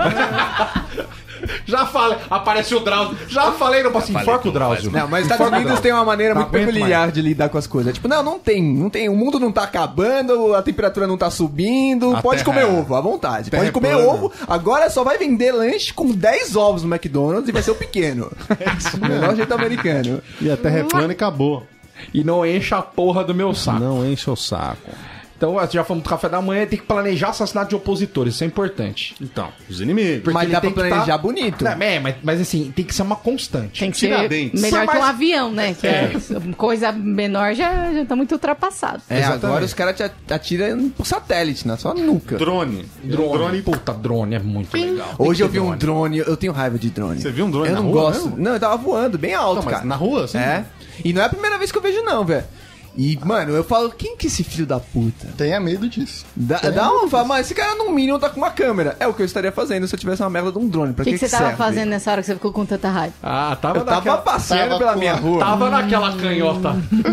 Já falei, aparece o Drauzio. Já falei, não posso enforca o Drauzio. Não, mas os Estados Unidos tem uma maneira Não muito aguento peculiar de lidar com as coisas. Tipo, não tem. O mundo não tá acabando, a temperatura não tá subindo. A Pode terra- comer ovo, à vontade. terra Pode é comer plana. ovo. Agora só vai vender lanche com 10 ovos no McDonald's e vai ser o pequeno. Melhor jeito americano. E a terra é plana e acabou. E não encha a porra do meu saco. Não enche o saco. Então, já fomos do café da manhã, tem que planejar assassinato de opositores, isso é importante. Então, os inimigos. Porque Mas ele dá pra tem que planejar tá- bonito. Não, mas assim, tem que ser uma constante. Tem que ser Tiradentes. melhor Mas- que um avião, né? Que é coisa menor já tá muito ultrapassado. É, agora os caras te atiram por satélite, na sua nuca. Drone. Drone. Puta, drone é muito legal. Hoje eu Tem que vi ter um drone, eu tenho raiva de drone. Você viu um drone Eu na não rua gosto. mesmo? Não, eu tava voando bem alto, Não, mas cara. na rua, assim? É. E não é a primeira vez que eu vejo, não, velho. E, mano, eu falo, quem que é esse filho da puta? Tenha medo disso. Dá uma fala, mas esse cara no mínimo tá com uma câmera. É o que eu estaria fazendo se eu tivesse uma merda de um drone. Pra O que você tava serve? fazendo nessa hora que você ficou com tanta raiva? Ah, Eu tava passeando tava pela com minha a- rua. Tava naquela canhota.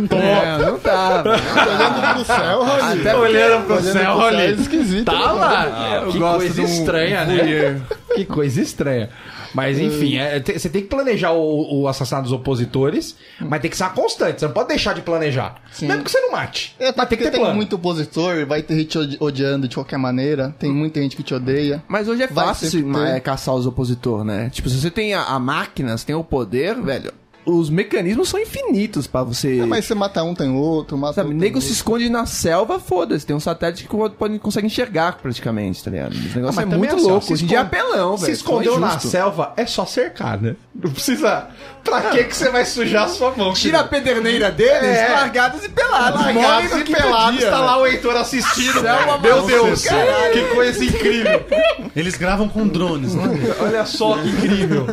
Não tava. Olhando pro céu, Rony. Até Olhando pro Olhando céu, pro olha. é esquisito. Tava. Que gosto coisa de um estranha, né? Que coisa estranha. Mas enfim, você tem que planejar o assassinato dos opositores, mas tem que ser uma constante. Você não pode deixar de planejar. Mesmo que você não mate. É, Mas tem que ter tem plano. muito opositor, vai ter gente odiando de qualquer maneira, tem muita gente que te odeia. Mas hoje é Vai fácil sempre ter. caçar os opositores, né? Tipo, se você tem a máquina, você tem o poder, velho, os mecanismos são infinitos pra você... Mas você mata um, tem outro, mata Sabe, outro. nego se esconde na selva, foda-se. Tem um satélite que consegue enxergar praticamente, tá ligado? Esse negócio é também muito assim, ó, louco. se Hoje em dia é esconde- apelão, Se velho. escondeu Só é na justo. selva, é só cercar, né? Não precisa... Pra que você vai sujar a sua mão? Tira a pederneira deles, É. largados e pelados. Morrem Largados no e quinto pelados, dia, tá lá velho. o Heitor assistindo. Selva Meu maluca, Deus, caralho. que coisa incrível. Eles gravam com drones, não é? Olha só que incrível.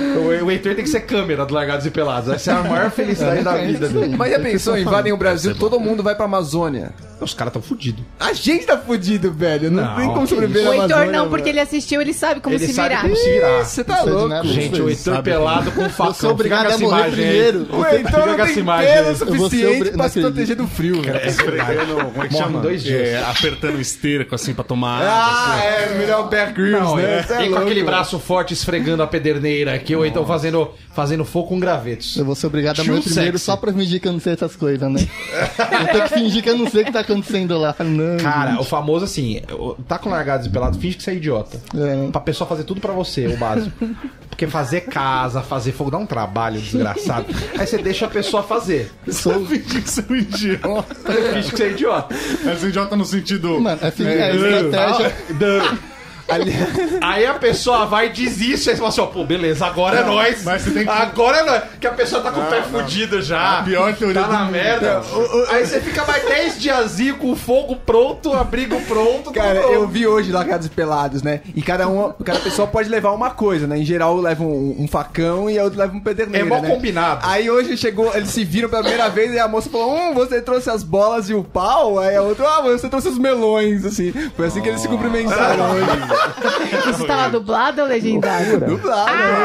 O Heitor tem que ser câmera do Largados e Pelados. Essa é a maior felicidade da vida dele. Mas já pensou, invadem o Brasil, todo mundo vai pra Amazônia. Os caras tão fodidos. A gente tá fudido, velho. Não, Não, tem como que sobreviver O na Heitor Amazônia. não, porque velho. ele assistiu, ele sabe como Ele se sabe virar. como se virar. Você tá Isso aí louco. não é Gente, o Heitor sabe. pelado com Eu facão. sou obrigado Fica a com essa morrer imagem aí. primeiro. O Heitor Fica não com essa tem imagem peso aí. suficiente Não pra se acredito. proteger do frio, velho. Esfregando, como é que Morre chama? em 2 dias. É, apertando o esterco assim pra tomar água. Ah, é, melhor o Bear Grylls, Não, né? Cê é e com louco, aquele velho. braço forte esfregando a pederneira aqui, ou então fazendo fogo com gravetos. Eu vou ser obrigado a Too morrer primeiro sexy. só pra fingir que eu não sei essas coisas, né? Vou ter que fingir que eu não sei o que tá acontecendo lá? Não, Cara, gente. o famoso assim, tá com largados e pelado, finge que você é idiota. Pra pessoa fazer tudo pra você, o básico. Porque fazer casa, fazer fogo dá um trabalho desgraçado. Aí você deixa a pessoa fazer. Finge que você é um idiota. Finge que você é idiota. Mas idiota no sentido... Mano, é estratégia. Aí a pessoa vai e diz isso, aí você fala assim, ó, pô, beleza, agora é nóis. mas você tem que- Agora é nóis. Que a pessoa tá com o pé fudido já. A pior teoria tá do na mundo. merda. Aí você fica mais 10 diazinhos com o fogo pronto, abrigo pronto. tudo Cara, pronto. eu vi hoje Largados e Pelados, né? E cada pessoa pode levar uma coisa, né? Em geral, leva um facão e a outra leva um pederneiro, É mó né? combinado. Aí hoje chegou, eles se viram pela primeira vez e a moça falou, você trouxe as bolas e o pau? Aí a outra, você trouxe os melões, assim. Foi assim que eles se cumprimentaram hoje. Isso tava dublado ou legendado? Dublado,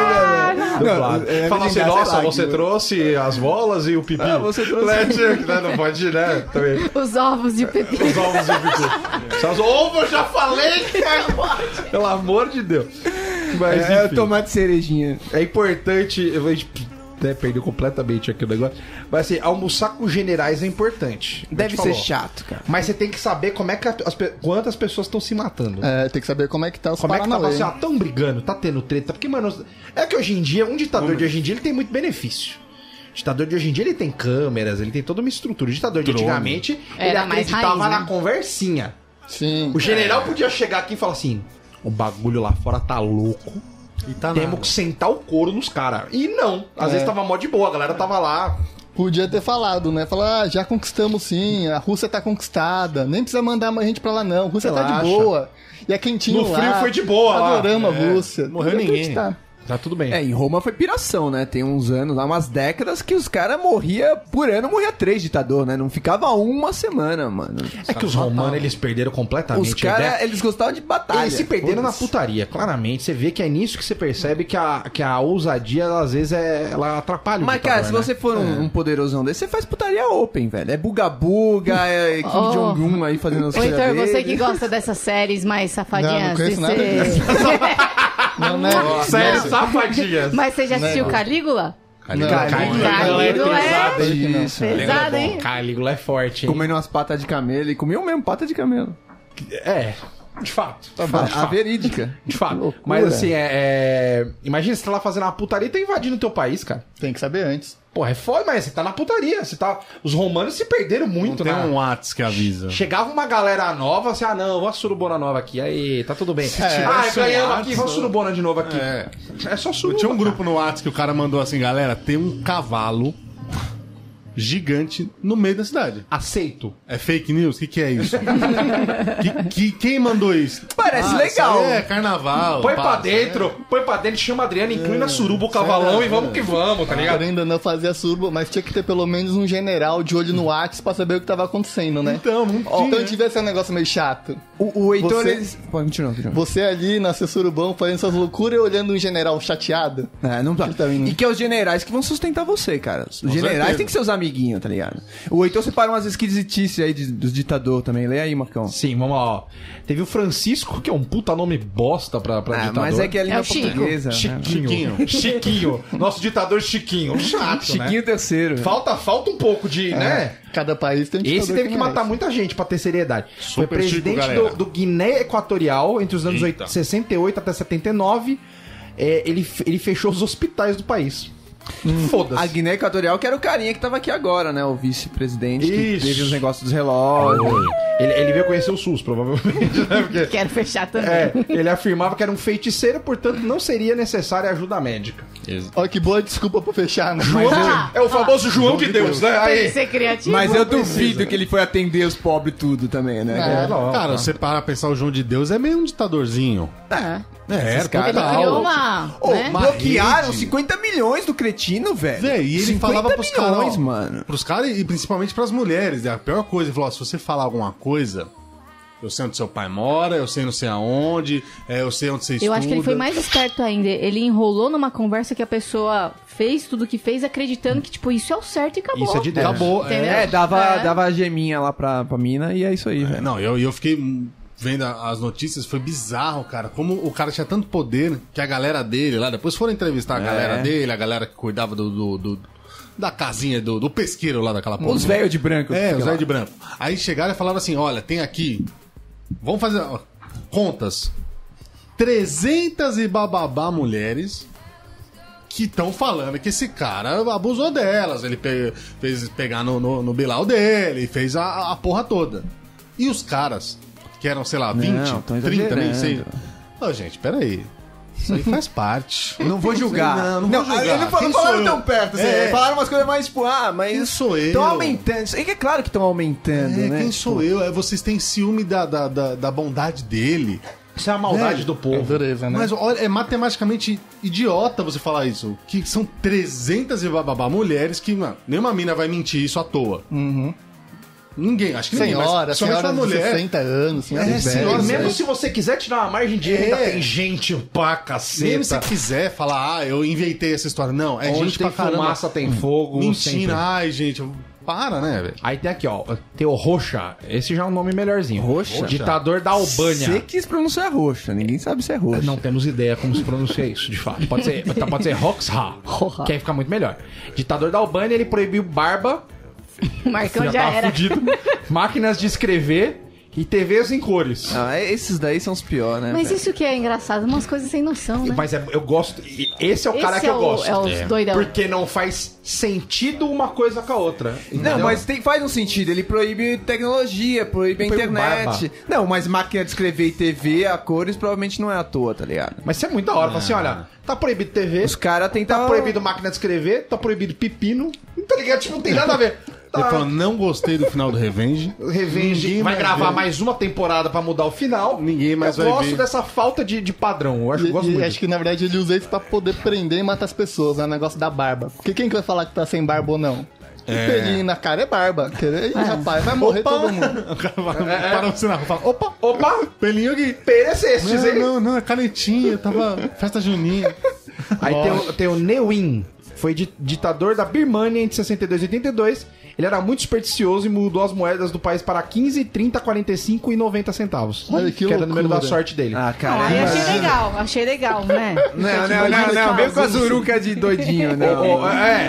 Dublado. Fala assim, nossa, você trouxe as bolas e o pipi. você trouxe- Né? Não pode, né? Também. Os ovos de Pepe. Os ovos de pipi. Só os ovos, eu já falei, cara. Pelo amor de Deus. Mas, É, enfim. tomate cerejinha. É importante. A gente perdeu completamente aqui o negócio. Mas assim, almoçar com generais é importante. Deve A gente ser falou. chato, cara. Mas você tem que saber como é que quantas pessoas estão se matando. É, tem que saber como é que tá os Como é que tá Paranauê. assim, tão brigando, tá tendo treta. Porque, mano, é que hoje em dia, um ditador de hoje em dia, ele tem muito benefício. O ditador de hoje em dia, ele tem câmeras, ele tem toda uma estrutura. O ditador de antigamente, ele Era mais acreditava raiz, né? na conversinha. Sim. O general podia chegar aqui e falar assim, o bagulho lá fora tá louco. E tá Temos nada. que sentar o couro nos caras. E não. Às vezes tava mó de boa, a galera tava lá. Podia ter falado, né? Falar, já conquistamos sim, a Rússia tá conquistada, nem precisa mandar mais gente pra lá não, a Rússia tá Relaxa. de boa. E é quentinho No lá. frio foi de boa lá. Adoramos a Rússia. morreu Podia ninguém. acreditar. Tá tudo bem. É, em Roma foi piração, né? Tem uns anos, lá umas décadas, que os caras morriam, por ano morria 3 ditador, né? Não ficava uma semana, mano. É que os romanos, eles perderam completamente Os a ideia. caras, eles gostavam de batalha. Eles se perderam na Foda-se. putaria, claramente. Você vê que é nisso que você percebe que a ousadia, às vezes, ela atrapalha o Mas, ditador, cara, se né? você for um poderosão desse, você faz putaria open, velho. É buga-buga, é Kim Oh. Jong-un aí fazendo as Ô, coisas Heitor, você dele. que gosta dessas séries mais safadinhas. Não conheço nada Não, né? Sério, safadinhas. Mas você já assistiu Não. Calígula? Calígula Calígula pesada, é hein? Isso. pesado, hein? Calígula é forte, hein? Comendo umas patas de camelo. E comeu mesmo pata de camelo. É, de fato. A verídica. De fato. loucura. Mas assim, imagina você tá lá fazendo uma putaria e tá invadindo o teu país, cara. Tem que saber antes. Porra, é foda, mas você tá na putaria. Os romanos se perderam muito, Tem né? um Whats que avisa. Chegava uma galera nova, assim, não, vamos surubona nova aqui. Aí, tá tudo bem. tivesse ganhamos um aqui, vamos surubona de novo aqui. É. É só suruba. Tinha um grupo no Whats que o cara mandou assim, galera, tem um cavalo gigante no meio da cidade. Aceito. É fake news? O que é isso? Quem mandou isso? Parece Ah, legal. isso aí É carnaval. Põe pra passa, dentro, chama a Adriana, inclui na suruba o cavalão e vamos que vamos, tá Eu ligado? ainda não fazia surbo, mas tinha que ter pelo menos um general de olho no Whats pra saber o que tava acontecendo, né? Então, não tinha. Então devia ser um negócio meio chato. O Heitor, Você- eles... Pode continuar. Você ali na seu surubão fazendo suas loucuras e olhando um general chateado. É, não dá. Ele tá vindo. E que é os generais que vão sustentar você, cara. Os generais certeza. têm que ser os amiguinhos, tá ligado? O Heitor separou umas esquisitices aí dos ditador também. Lê aí, Marcão. Sim, vamos lá, ó. Teve o Francisco, que é um puta nome bosta pra ditador. mas é que a língua É o Chico. portuguesa. né? Chiquinho. Nosso ditador Chiquinho. Chato, Chiquinho né? terceiro. Falta um pouco de, né? Cada país tem um Esse ditador teve que merece. matar muita gente pra ter seriedade. Foi Super Chico, presidente galera. do Guiné Equatorial entre os anos Eita. 68 até 79. Ele fechou os hospitais do país. Foda-se. A Guiné Equatorial, que era o carinha que tava aqui agora, né? O vice-presidente, que Isso. teve os negócios dos relógios. Ele veio conhecer o SUS, provavelmente, né? Porque, Quero fechar também. ele afirmava que era um feiticeiro, portanto não seria necessária ajuda médica. Olha que boa desculpa pra fechar, né? É o famoso João de Deus, né? Tem que Aí. ser criativo. Mas eu duvido que ele foi atender os pobres tudo também, né? Não, Cara, você para pensar, o João de Deus é meio um ditadorzinho. Esses caras- Ele criou uma. Ô, né? bloquearam rede. 50 milhões do cretino, velho. Véi, e ele 50 falava pros caras, milhões, ó, mano. Pros caras e principalmente pras mulheres. É a pior coisa. Ele falou, ó, se você falar alguma coisa, eu sei onde seu pai mora, eu sei não sei aonde, eu sei onde você estuda. Eu acho que ele foi mais esperto ainda. Ele enrolou numa conversa que a pessoa fez tudo o que fez, acreditando que, tipo, isso é o certo e acabou. Isso é de Deus. Acabou. Entendeu? Dava a geminha lá pra mina e é isso aí, velho. Não, eu fiquei vendo as notícias, foi bizarro, cara. Como o cara tinha tanto poder que a galera dele lá, depois foram entrevistar a galera dele, a galera que cuidava da casinha do pesqueiro lá daquela porra. Os velhos de branco. É, sei os lá. velhos de branco. Aí chegaram e falaram assim, olha, tem aqui... Vamos fazer contas. 300 e bababá mulheres que estão falando que esse cara abusou delas. Ele fez pegar no Bilal dele, fez a porra toda. E os caras, que eram, sei lá, 20, Não, tão 30, nem exagerando. sei. Ô, gente, peraí. Isso aí faz parte. Não vou julgar. Não vou julgar. Eles não Quem falaram sou tão eu? perto, assim, É. falaram umas coisas mais tipo, mas... Quem sou eu? Estão aumentando. Isso aí que é claro que estão aumentando, né? Quem sou eu? É, vocês têm ciúme da bondade dele. Isso é a maldade do É povo. dureza, né? Mas olha, é matematicamente idiota você falar isso. Que são 300 e bababá mulheres que, mano, nenhuma mina vai mentir isso à toa. Ninguém, acho que ninguém. Senhora, mas somente senhora uma de mulher. 60 anos, senhora É, de senhora, 10, Mesmo né? se você quiser tirar uma margem de erro, ainda tem gente pra Mesmo se você caceta. quiser falar, eu inventei essa história. Não, é Onde gente tem pra caramba. fumaça, tem fogo. Mentira, sempre. ai, gente. Para, né, velho? Aí tem aqui, ó. Tem o Rocha. Esse já é um nome melhorzinho. Rocha? Ditador da Albânia. Você quis pronunciar roxa, ninguém sabe se é roxa. Não temos ideia como se pronuncia isso, de fato. Pode ser Roxa, que aí fica muito melhor. Ditador da Albânia, ele proibiu barba, O Marcão já tava era. fudido, máquinas de escrever e TVs em cores. Ah, esses daí são os piores, né? Mas velho? isso que é engraçado, umas coisas sem noção, né? Mas eu gosto. Esse é o cara Esse que é eu gosto. É os doidão. Porque não faz sentido uma coisa com a outra. Não, entendeu? mas faz um sentido. Ele proíbe tecnologia, proíbe a Proíbe internet. Não, mas máquina de escrever e TV a cores provavelmente não é à toa, tá ligado? Mas isso é muito da hora. Fala assim, olha, tá proibido TV, Os caras tá tentavam... proibido máquina de escrever, tá proibido pepino. Tá ligado? Tipo, não tem nada a ver. Ele Tá. falou, não gostei do final do Revenge. Revenge Ninguém vai mais gravar vê. mais uma temporada pra mudar o final. Ninguém mais eu vai gosto ver. dessa falta de padrão. Eu acho que eu gosto E muito. acho que na verdade ele usa isso pra poder prender e matar as pessoas, né? O negócio da barba. Porque quem que vai falar que tá sem barba ou não? O pelinho na cara é barba. Ih, rapaz, vai morrer todo mundo. O cara para você na rua e fala, opa, Opa! pelinho aqui. Perecestes, hein? Não, é canetinha, tava festa juninha. Aí tem o Neuin. Foi ditador da Birmânia entre 62 e 82. Ele era muito supersticioso e mudou as moedas do país para 15, 30, 45 e 90 centavos. Olha que era o número da loucura. sorte dele. Ah, Ah, cara. aí achei legal, né? Não, veio com a zuruca de doidinho, não.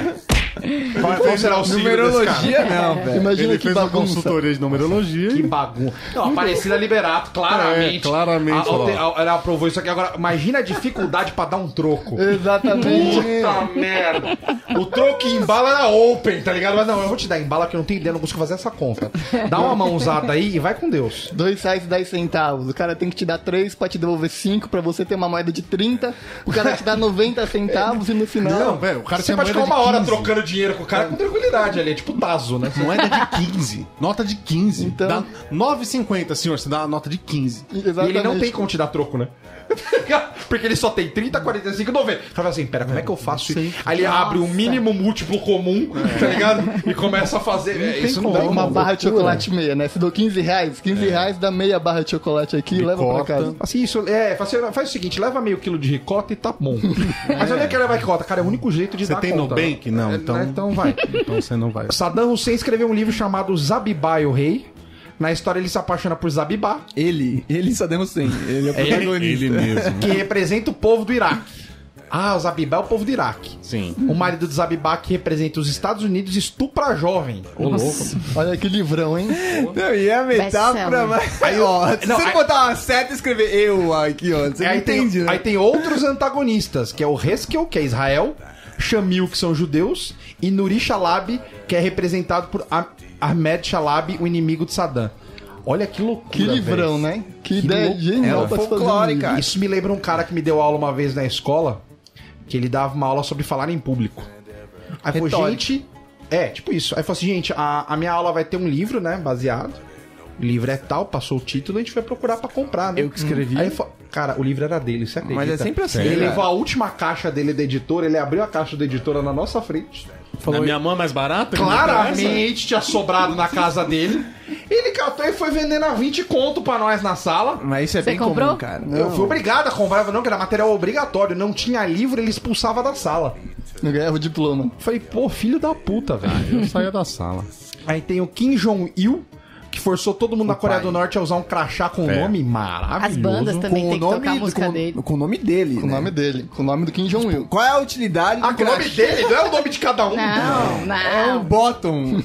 Qual será o signo desse cara? Numerologia, não, velho. Imagina Ele que fez uma bagunça. consultoria de numerologia Que e... bagunça. Não, Aparecida Liberato, claramente. É, claramente, Ela aprovou isso aqui. Agora, imagina a dificuldade pra dar um troco. Exatamente. Puta merda. O troco em bala era open, tá ligado? Mas não, eu vou te dar em bala que eu não tenho ideia, não consigo fazer essa conta. Dá uma mãozada aí e vai com Deus. R$2 e 10 centavos. O cara tem que te dar 3 pra te devolver 5 pra você ter uma moeda de 30. O cara te dá 90 centavos e no final. Não, velho, o cara Você tinha pode moeda ficar de uma hora 15. trocando dinheiro com o cara com tranquilidade ali, é tipo Tazo, né? Moeda de 15. Nota de 15. Então- Dá 9,50, senhor. Você dá uma nota de 15. E Exatamente. ele não tem como te dar troco, né? Porque ele só tem 30, 45 e 90. Fala assim, pera, como é que eu faço isso? Aí ele abre um mínimo múltiplo comum, tá ligado? E começa a fazer. Isso não dá Uma barra de chocolate meia, né? Se dou R$15, R$15 dá meia barra de chocolate aqui e leva pra Ricota. casa. Assim, isso, faz o seguinte, leva meio quilo de ricota e tá bom. Mas eu nem quero levar ricota, cara, é o único jeito de Você dar tem conta. Nubank? Não, então... Então vai. Então você não vai. Saddam Hussein escreveu um livro chamado Zabibá e o Rei. Na história ele se apaixona por Zabibá, Ele Saddam Hussein. Ele é o protagonista. Ele mesmo. que representa o povo do Iraque. Ah, o Zabibá é o povo do Iraque. Sim. O marido do Zabibá, que representa os Estados Unidos, estupra jovem. Ô, louco. Olha que livrão, hein? Não, e a metáfora... Best-seller. Mas... Aí, ó, se Não, você aí- botar uma seta e escrever eu aqui, ó, você não Aí entende, né? aí tem outros antagonistas, que é o Heskel, que é Israel, Shamil, que são judeus, e Nuri Shalabi, que é representado por Ahmed Shalabi, o inimigo de Saddam. Olha que loucura, Que livrão, velho. né? Que ideia louco. genial É pra se fazer um folclore, livro. cara. Isso me lembra um cara que me deu aula uma vez na escola, que ele dava uma aula sobre falar em público. Aí falou, Retórica. gente... tipo isso. Aí falou assim, gente, a minha aula vai ter um livro, né, baseado. O livro é tal, passou o título, a gente vai procurar pra comprar, né? Eu que escrevi. Aí ele falou, cara, o livro era dele, você acredita? Mas é sempre assim, Ele cara. levou a última caixa dele da editora, ele abriu a caixa da editora na nossa frente. Na minha mão é mais barata? Claramente tinha sobrado na casa dele. Ele catou e foi vendendo a 20 conto pra nós na sala. Mas isso é Você bem comprou? comum, cara. Eu fui obrigado a comprar, não, que era material obrigatório. Não tinha livro, ele expulsava da sala. Não ganhava o diploma. Falei, pô, filho da puta, velho. Eu saía da sala. Aí tem o Kim Jong-il, que forçou todo mundo na Coreia do Norte a usar um crachá com o nome maravilhoso. As bandas também Com o tem que tocar a nome, música dele. com o nome dele. Com o nome dele, com o nome do Kim Jong-il. Qual é a utilidade Ah, com o nome dele, não é o nome de cada um. Não, É um não. bottom.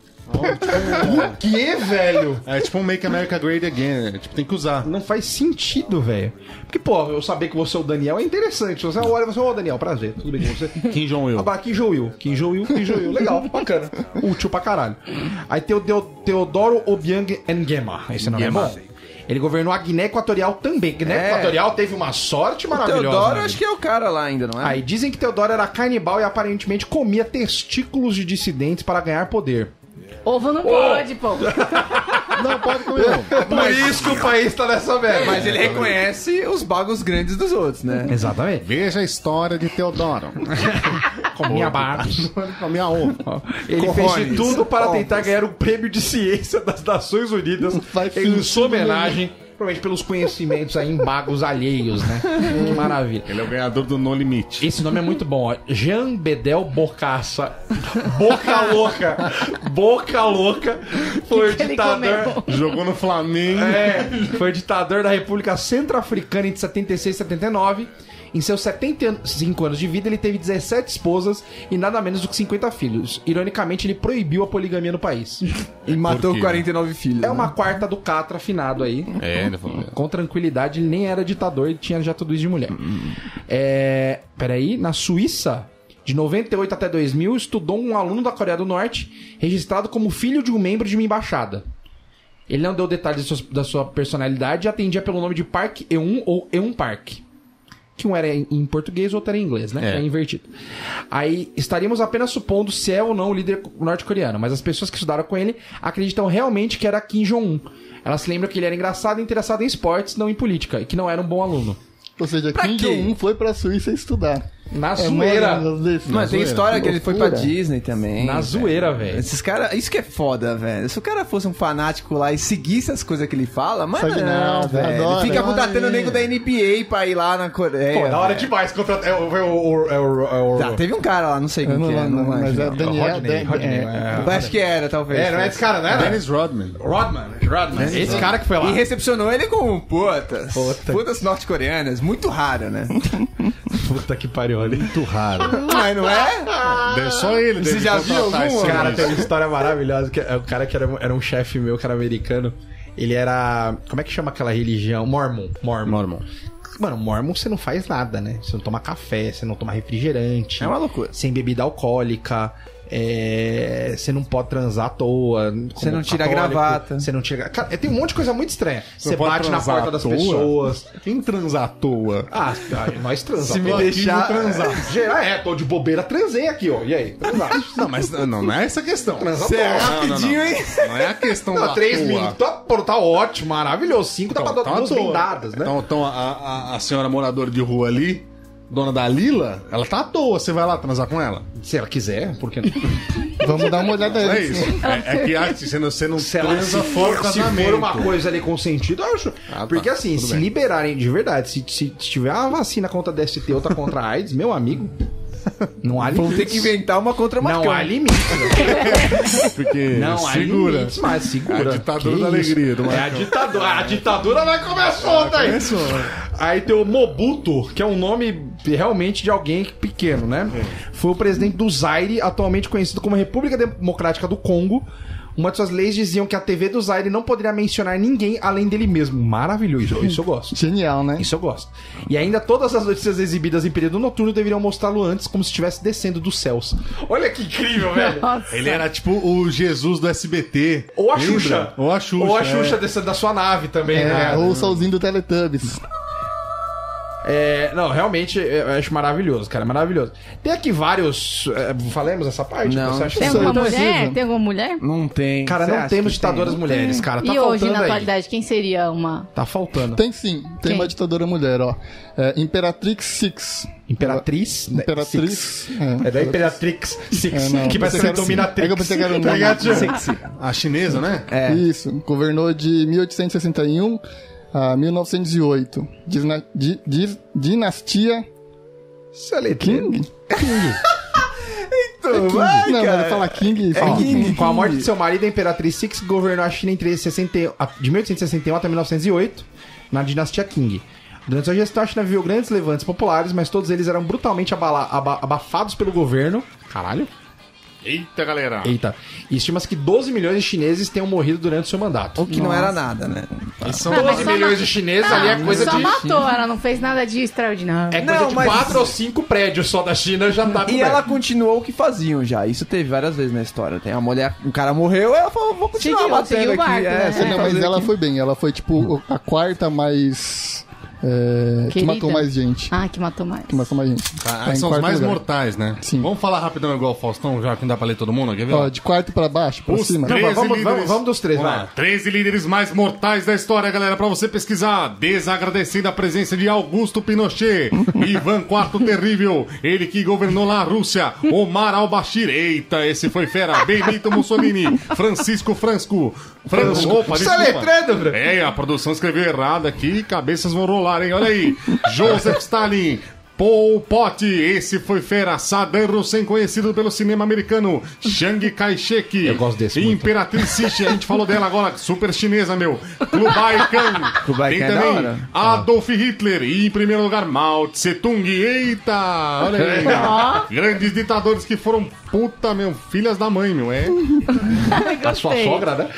O que, velho? É tipo um Make America Great Again. Tipo, tem que usar. Não faz sentido, velho. Porque, pô, eu saber que você é o Daniel é interessante. Você olha e você, ô Daniel, prazer, tudo bem com você? Kim Jong-il. Ah, Kim Jong-il. Legal, bacana. Útil pra caralho. Aí tem o Teodoro Obiang Nguema. Esse nome é bom. Ele governou a Guiné Equatorial também. Guiné Equatorial teve uma sorte maravilhosa. Teodoro, né? acho que é o cara lá ainda, não é? Aí dizem que Teodoro era canibal e aparentemente comia testículos de dissidentes para ganhar poder. Ovo não pode, pô. Não, pode comer. Por isso que o país tá nessa merda. Mas ele reconhece os bagos grandes dos outros, né? Exatamente. Veja a história de Teodoro. Comia barba. Comia ovo. Ele fez de tudo para tentar ganhar o prêmio de ciência das Nações Unidas faz em sentido sua homenagem, provavelmente pelos conhecimentos aí em bagos alheios, né? Que maravilha. Ele é o ganhador do No Limite. Esse nome é muito bom, ó. Jean Bedel Bokassa. Boca Louca. Boca Louca. Foi o que ele ditador. comeu? Jogou no Flamengo. Foi ditador da República Centro-Africana entre 76 e 79. Em seus 75 anos de vida, ele teve 17 esposas e nada menos do que 50 filhos. Ironicamente, ele proibiu a poligamia no país. E matou quê? 49 filhos. É uma quarta do Catra afinado aí. Ele falou. Com tranquilidade, ele nem era ditador, ele tinha já tudo isso de mulher. Peraí, na Suíça, de 98 até 2000, estudou um aluno da Coreia do Norte, registrado como filho de um membro de uma embaixada. Ele não deu detalhes da sua personalidade e atendia pelo nome de Park Eun ou Eun Park. Que um era em português, o outro era em inglês, né? É invertido. Aí, estaríamos apenas supondo se é ou não o líder norte-coreano, mas as pessoas que estudaram com ele acreditam realmente que era Kim Jong-un. Elas se lembram que ele era engraçado e interessado em esportes, não em política, e que não era um bom aluno. Ou seja, Pra Kim quê? Jong-un foi pra Suíça estudar. Na zoeira. Mas tem história que ele foi pra Loucura. Disney também. Na zoeira, velho. Esses caras, isso que é foda, velho. Se o cara fosse um fanático lá e seguisse as coisas que ele fala, mas Sabe não, velho. adora, Fica adora. contratando o nego da NBA pra ir lá na Coreia. Pô, da hora velho. demais contratar. Tá, teve um cara lá, não sei quem que é. Não mas manjo, é não. Daniel. Rodney. Acho que era, talvez. Não é esse cara, né? Dennis Rodman. Rodman. Esse cara que foi lá. E recepcionou ele com putas norte-coreanas. Muito raro, né? Puta que pariu, olha. Muito raro. Mas não é? Só ele. Você deve já viu contratar algum? esse Cara, serviço. tem uma história maravilhosa. Que o cara que era um chefe meu, que era americano. Ele era. Como é que chama aquela religião? Mormon. Mano, Mormon você não faz nada, né? Você não toma café, você não toma refrigerante. É uma loucura. Sem bebida alcoólica. Você não pode transar à toa. Você não tira a católico, gravata. Você não tira. Cara, tem um monte de coisa muito estranha. Você pode bate na transar porta à das toa? pessoas. Quem transa à toa? Ah, nós transamos. Se me Tô deixar- aqui, vou transar. Geral, tô de bobeira, transei aqui, ó. E aí? Transar. Não, mas não é essa a questão. Transa Você é à toa. rapidinho, hein? Não é a questão Não, da 3 toa. minutos tá ótimo, maravilhoso. 5 tá pra dar duas à toa. bendadas, né? Então a senhora moradora de rua ali, dona da Lila, ela tá à toa. Você vai lá transar com ela? Se ela quiser, por que não? Vamos dar uma olhada É aí. isso. É que você não Se, ela, transa se, fora do for, se casamento. for uma coisa ali com sentido, eu acho. Ah, tá. Porque assim, Tudo se bem. liberarem de verdade, se tiver uma vacina contra DST, outra contra AIDS, meu amigo, não há Vão limites. ter que inventar uma contra uma Não há limites. Porque Não há segura. limites, mas segura. É a ditadura Que da isso? alegria do É a Marcão. ditadura. A ditadura vai começar solta aí. Aí tem o Mobutu, que é um nome realmente de alguém pequeno, né? Foi o presidente do Zaire, atualmente conhecido como República Democrática do Congo. Uma de suas leis diziam que a TV do Zaire não poderia mencionar ninguém além dele mesmo. Maravilhoso, isso eu gosto. Genial, né? Isso eu gosto. E ainda todas as notícias exibidas em período noturno deveriam mostrá-lo antes, como se estivesse descendo dos céus. Olha que incrível, velho. Nossa. Ele era tipo o Jesus do SBT. Ou a Lembra? Xuxa. Ou a Xuxa. Ou a Xuxa descendo da sua nave também, né? Ou o solzinho do Teletubbies. Não, realmente eu acho maravilhoso, cara, maravilhoso. Tem aqui vários. Falemos essa parte? Não. Você acha Tem que- Isso aí alguma precisa. mulher? Tem alguma mulher? Não tem. Cara, Você não acha temos que ditadoras tem? mulheres, cara. Tá E hoje, faltando na aí. atualidade, quem seria uma? Tá faltando. Tem sim, tem Quem? uma ditadora mulher, ó. Imperatrix Six. Imperatriz? né? Imperatriz. Six. É da Imperatrix Six, não, que vai pensei ser que era- Dominatrix. é que eu pensei que era o Tá nome. ligado, Tio? A chinesa, né? É. Isso, governou de 1861 a 1908. Dinastia Isso é letreiro. King? Então, Vai, Não, cara. mas ele fala King. É King. Com a morte de seu marido, a Imperatriz Six governou a China entre de 1861 até 1908, na dinastia Qing. Durante sua gestão, a China viveu grandes levantes populares, mas todos eles eram brutalmente abafados pelo governo. Caralho. Eita, galera. Eita. E estima-se que 12 milhões de chineses tenham morrido durante o seu mandato. O que não era nada, né? Esses são Não, mas 12 só milhões de chineses ali é coisa só de... matou, ela não fez nada de extraordinário. É coisa Não, de mas- 4 ou 5 prédios só da China já tá E coberto. ela continuou o que faziam já. Isso teve várias vezes na história. Tem a mulher, um cara morreu, ela falou, vou continuar Seguiu batendo o aqui. barco, né? sem Não, mas fazer ela aqui. foi bem. Ela foi, tipo, a quarta mais... que Querida. matou mais gente. Ah, que matou mais. Que matou mais gente. Ah, em são os quarto mais lugar. mortais, né? Sim. Vamos falar rapidão igual o Faustão, já que não dá pra ler todo mundo, quer ver? Ó, de quarto pra baixo, pra Os cima. Não, 13 vamos líderes. dos três, Vamos vai. lá. 13 líderes mais mortais da história, galera, pra você pesquisar. Desagradecendo a presença de Augusto Pinochet, Ivan IV Terrível, ele que governou lá a Rússia, Omar al-Bashir, eita, esse foi fera, Benito Mussolini, Francisco Franco. Opa, Você tá desculpa. letrando, Bruno? É, a produção escreveu errado aqui, cabeças vão rolar, hein? Olha aí. Joseph Stalin, Pol Pot, esse foi fera. Saddam Hussein, conhecido pelo cinema americano. Chiang Kai-shek. Eu gosto desse muito. Imperatriz Cixi, a gente falou dela agora, super chinesa, meu. Kublai Khan. Kublai Tem Khan é da também hora. Adolf Hitler. E em primeiro lugar, Mao Tse Tung. Eita, olha aí. Grandes ditadores que foram, puta, meu, filhas da mãe, meu. É, A sua sogra, né?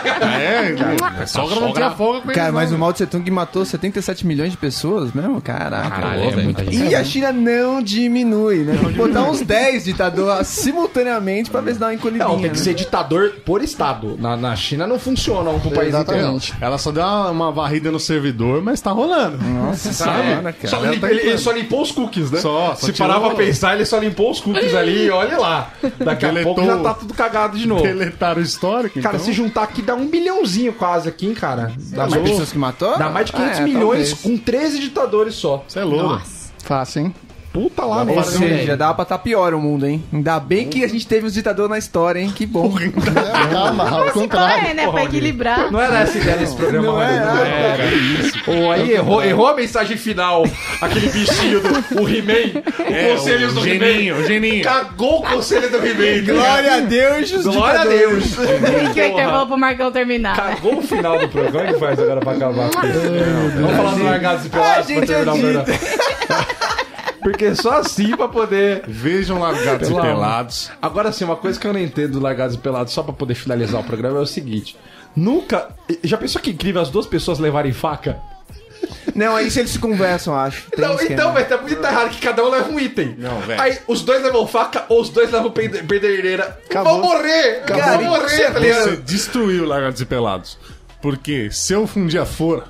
sogra não tinha folga com eles, Cara, mas não. o Mao Tse Tung matou 77 milhões de pessoas mesmo? Caraca. Caralho, é muita gente. E a China não diminui, né? Tem que botar uns 10 ditadores simultaneamente pra ver se dá uma encolhidinha. Não, tem que né? ser ditador por estado. Na China não funciona um país inteiro. Exatamente. Ela só deu uma varrida no servidor, mas tá rolando. Nossa Sabe? senhora, cara. Só ele só limpou os cookies, né? Só Se tirou- parar pra pensar, ele só limpou os cookies ali e olha lá. Daqui a Deletou- pouco já tá tudo cagado de novo. Deletaram o histórico, Cara, então. se juntar aqui dá 1 bilhãozinho quase aqui, hein, cara. Dá As mais, pessoas que matou? dá mais de 500 milhões com 13 ditadores só. Você é louco. Fácil, hein? Puta lá, Ou mano. seja, dava pra tá pior o mundo, hein? Ainda bem que a gente teve os ditadores na história, hein? Que bom. Calma, ao É, contrário. né? Pra equilibrar. Não era essa a ideia desse programa, Não Rodrigo. é, Era isso. Ou aí errou a mensagem final. Aquele bichinho do He-Man. Conselhos do Geninho, He-Man. o Geninho. Cagou o conselho do He-Man. Glória a Deus, os Glória a ditadores. Deus. Tem que o intervalo pro Marcão terminar. né? Cagou o final do programa. Como é que faz agora pra acabar com isso? Vamos falar do Largados e Pelados pra gente terminar o edita. programa. Porque só assim pra poder... Vejam Largados e Pelo amor. Pelados. Agora sim, uma coisa que eu não entendo do Largados e Pelados, só pra poder finalizar o programa, é o seguinte. Nunca... Já pensou que incrível as duas pessoas levarem faca? Não, aí se eles se conversam, acho. Tem um Não, esquema. então, velho, tá muito errado que cada um leva um item. Não, velho. Aí os dois levam faca ou os dois levam pedreireira. Acabou. Vão morrer! Cara, Vão morrer, tá Você ligado? destruiu Largados e Pelados. Porque se eu um dia for,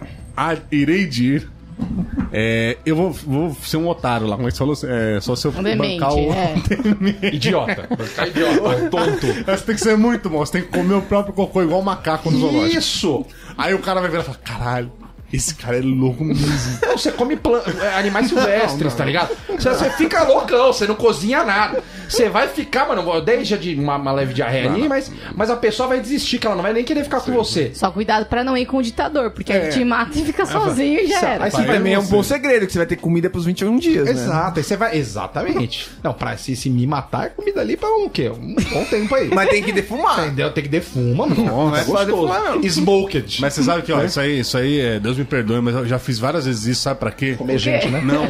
irei de ir. Eu vou ser um otário lá, como é que você falou? Só se eu Um demente, bancar o. Idiota. Vai ficar idiota, tonto. Você tem que ser muito bom, você tem que comer o próprio cocô igual um macaco no zoológico. Isso! Aí o cara vai virar e falar: caralho, esse cara é louco mesmo. Não, você come animais silvestres, tá ligado? Você fica loucão, você não cozinha nada. Você vai ficar, mano, deixa de uma leve diarreia ali, mas a pessoa vai desistir, que ela não vai nem querer ficar com você. Só cuidado pra não ir com o ditador, porque aí te mata e fica sozinho e já era. Aí você vai Também é um você. bom segredo, que você vai ter comida pros 21 dias, né? Exato, aí você vai. Exatamente. Não, pra se me matar, é comida ali pra o quê? Um bom tempo aí. Mas tem que defumar. Entendeu? Tem que defuma, mano. Não é só defumar, não. Smoked. Mas você sabe que, ó, isso aí, Deus me perdoe, mas eu já fiz várias vezes isso, sabe pra quê? Comer gente, né? Não.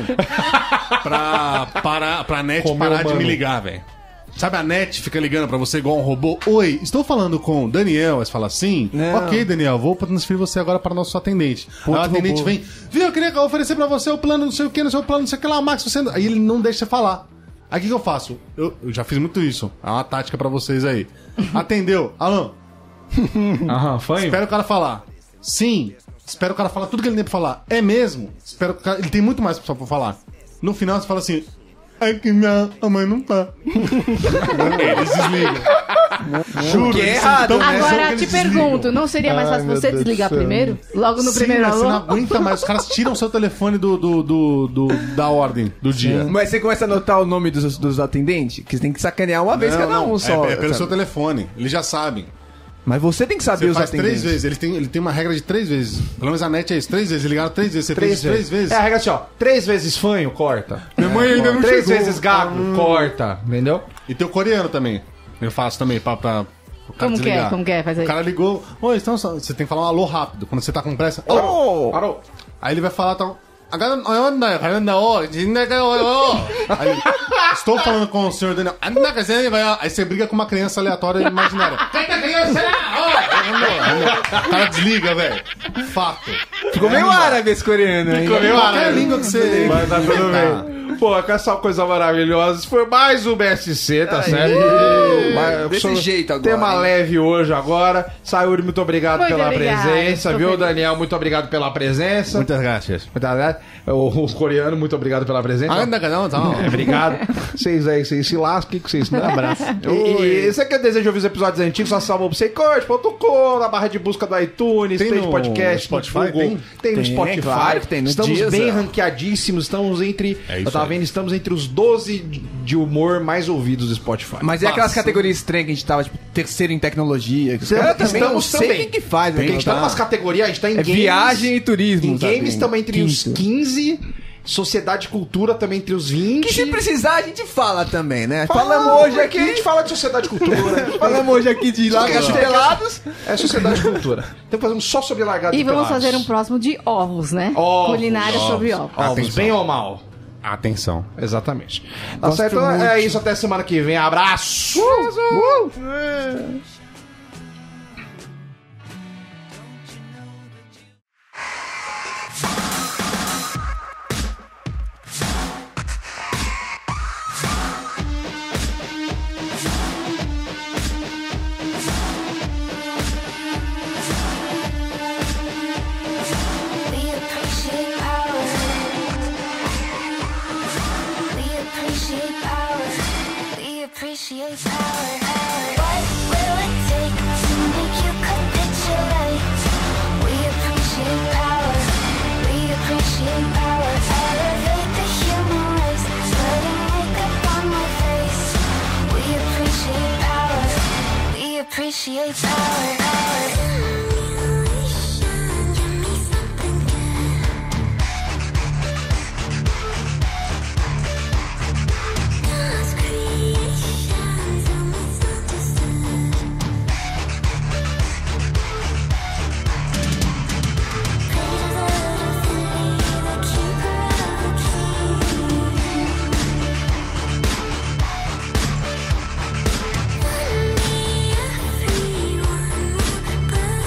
pra net Comer parar de humano. me ligar, velho. Sabe, a net fica ligando pra você igual um robô. Oi, estou falando com o Daniel. Aí você fala assim. Não. Ok, Daniel, vou transferir você agora para nosso atendente. Aí o atendente vem. Viu, eu queria oferecer pra você o plano, não sei o que, no seu plano, não sei o que lá, Max. Você... Aí ele não deixa você falar. Aí o que eu faço? Eu já fiz muito isso. É uma tática pra vocês aí. Atendeu. Alô? Aham, fanho. Espera o cara falar. Sim. Espera o cara falar tudo que ele tem pra falar. É mesmo? Espera o cara... Ele tem muito mais pra falar. No final você fala assim. É que minha mãe não tá. Eles desligam. Juro. Que é eles são errado, tão né? bons que Agora, eles te desligam. pergunto, não seria mais Ai, fácil meu você Deus desligar do céu. primeiro? Logo no Sim, primeiro mas você não alô? aguenta mais. Os caras tiram o seu telefone da ordem do dia. Mas você começa a anotar o nome dos atendentes? Que você tem que sacanear uma vez cada um só. É pelo sabe? seu telefone. Eles já sabem. Mas você tem que saber Você os faz atendentes. 3 vezes. Ele tem uma regra de 3 vezes. Pelo menos a net é isso. 3 vezes. Eles ligaram 3 vezes. Você fez 3 vezes. É a regra assim, ó. 3 vezes fanho, corta. Minha mãe ainda não 3 chegou. vezes gago, corta. Entendeu? E tem o coreano também. Eu faço também pra o cara desligar. Como que é? Faz aí. O cara ligou. Oi, então você tem que falar um alô rápido. Quando você tá com pressa. Parou. Aí ele vai falar tal. Aí ele, estou falando com o senhor Daniel. Aí você briga com uma criança aleatória imaginária. O cara desliga, velho. Fato. Ficou meio árabe esse coreano aí. Ficou meio árabe. Língua que você. Mas tá tudo bem. Pô, com essa coisa maravilhosa. Isso foi mais um BSC, tá certo? Desse jeito agora, Tema hein? leve hoje agora. Sayuri, muito obrigado Muito pela obrigada. presença, Tô viu, feliz. Daniel? Muito obrigado pela presença. Muitas graças. Muitas graças. Os coreanos, muito obrigado pela presença. Obrigado. Vocês aí, vocês se lasquem, que vocês não abraçam. E você que deseja ouvir os episódios antigos, só salva você coach.com, na barra de busca do iTunes, Tem tem no podcast, Spotify, no Google, tem no Tem, Spotify. claro que tem, no Estamos Deezer. bem ranqueadíssimos, estamos entre. É isso eu tava aí. vendo, estamos entre os 12 de humor mais ouvidos do Spotify. Mas é aquelas categorias estranhas que a gente tava, tipo, terceiro em tecnologia. Que os caras também não sei quem que faz. Porque a gente tá tá numas categorias, a gente tá em É games. viagem e turismo. Em sabe? games estamos entre os Quinto. 15, sociedade e cultura também entre os 20. Que se precisar a gente fala também, né? Falamos hoje aqui. A gente fala de sociedade e cultura. Falamos hoje aqui de Lagos Só que- Pelados. É sociedade e cultura. Tem que fazer um só sobre largado E de vamos pelados. fazer um próximo de ovos, né? Ovos, Culinária sobre ovos. Ovos, Atenção. bem ou mal? Atenção. Exatamente. Tá Gosto certo? muito. É isso, até semana que vem. Abraço! We appreciate power. We appreciate power. We appreciate power. What will it take to make you capitulate? We appreciate power. We appreciate power. Elevate the human race. Putting makeup on my face. We appreciate power. We appreciate power. Everyone will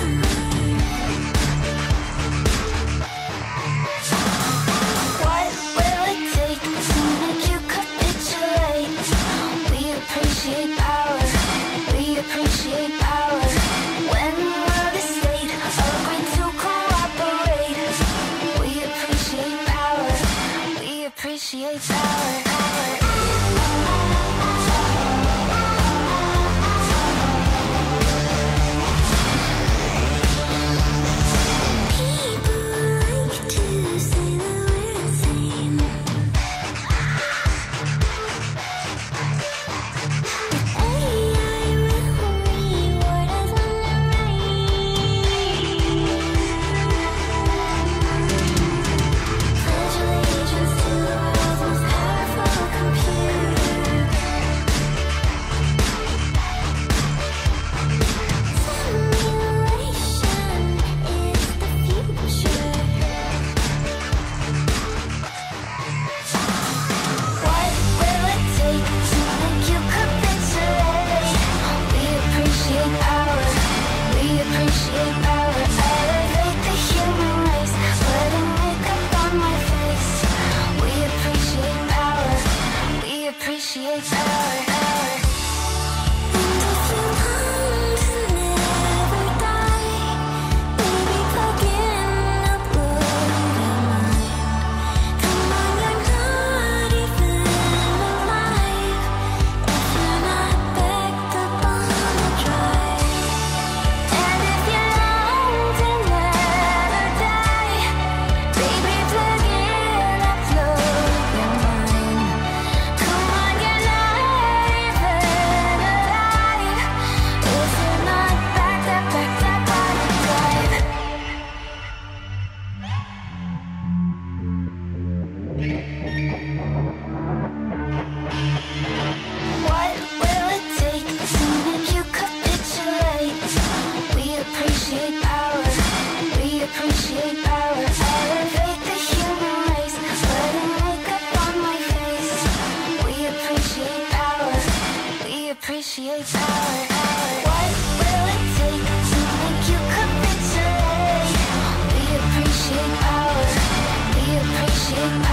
What will it take to make you capitulate? We appreciate power. We appreciate power.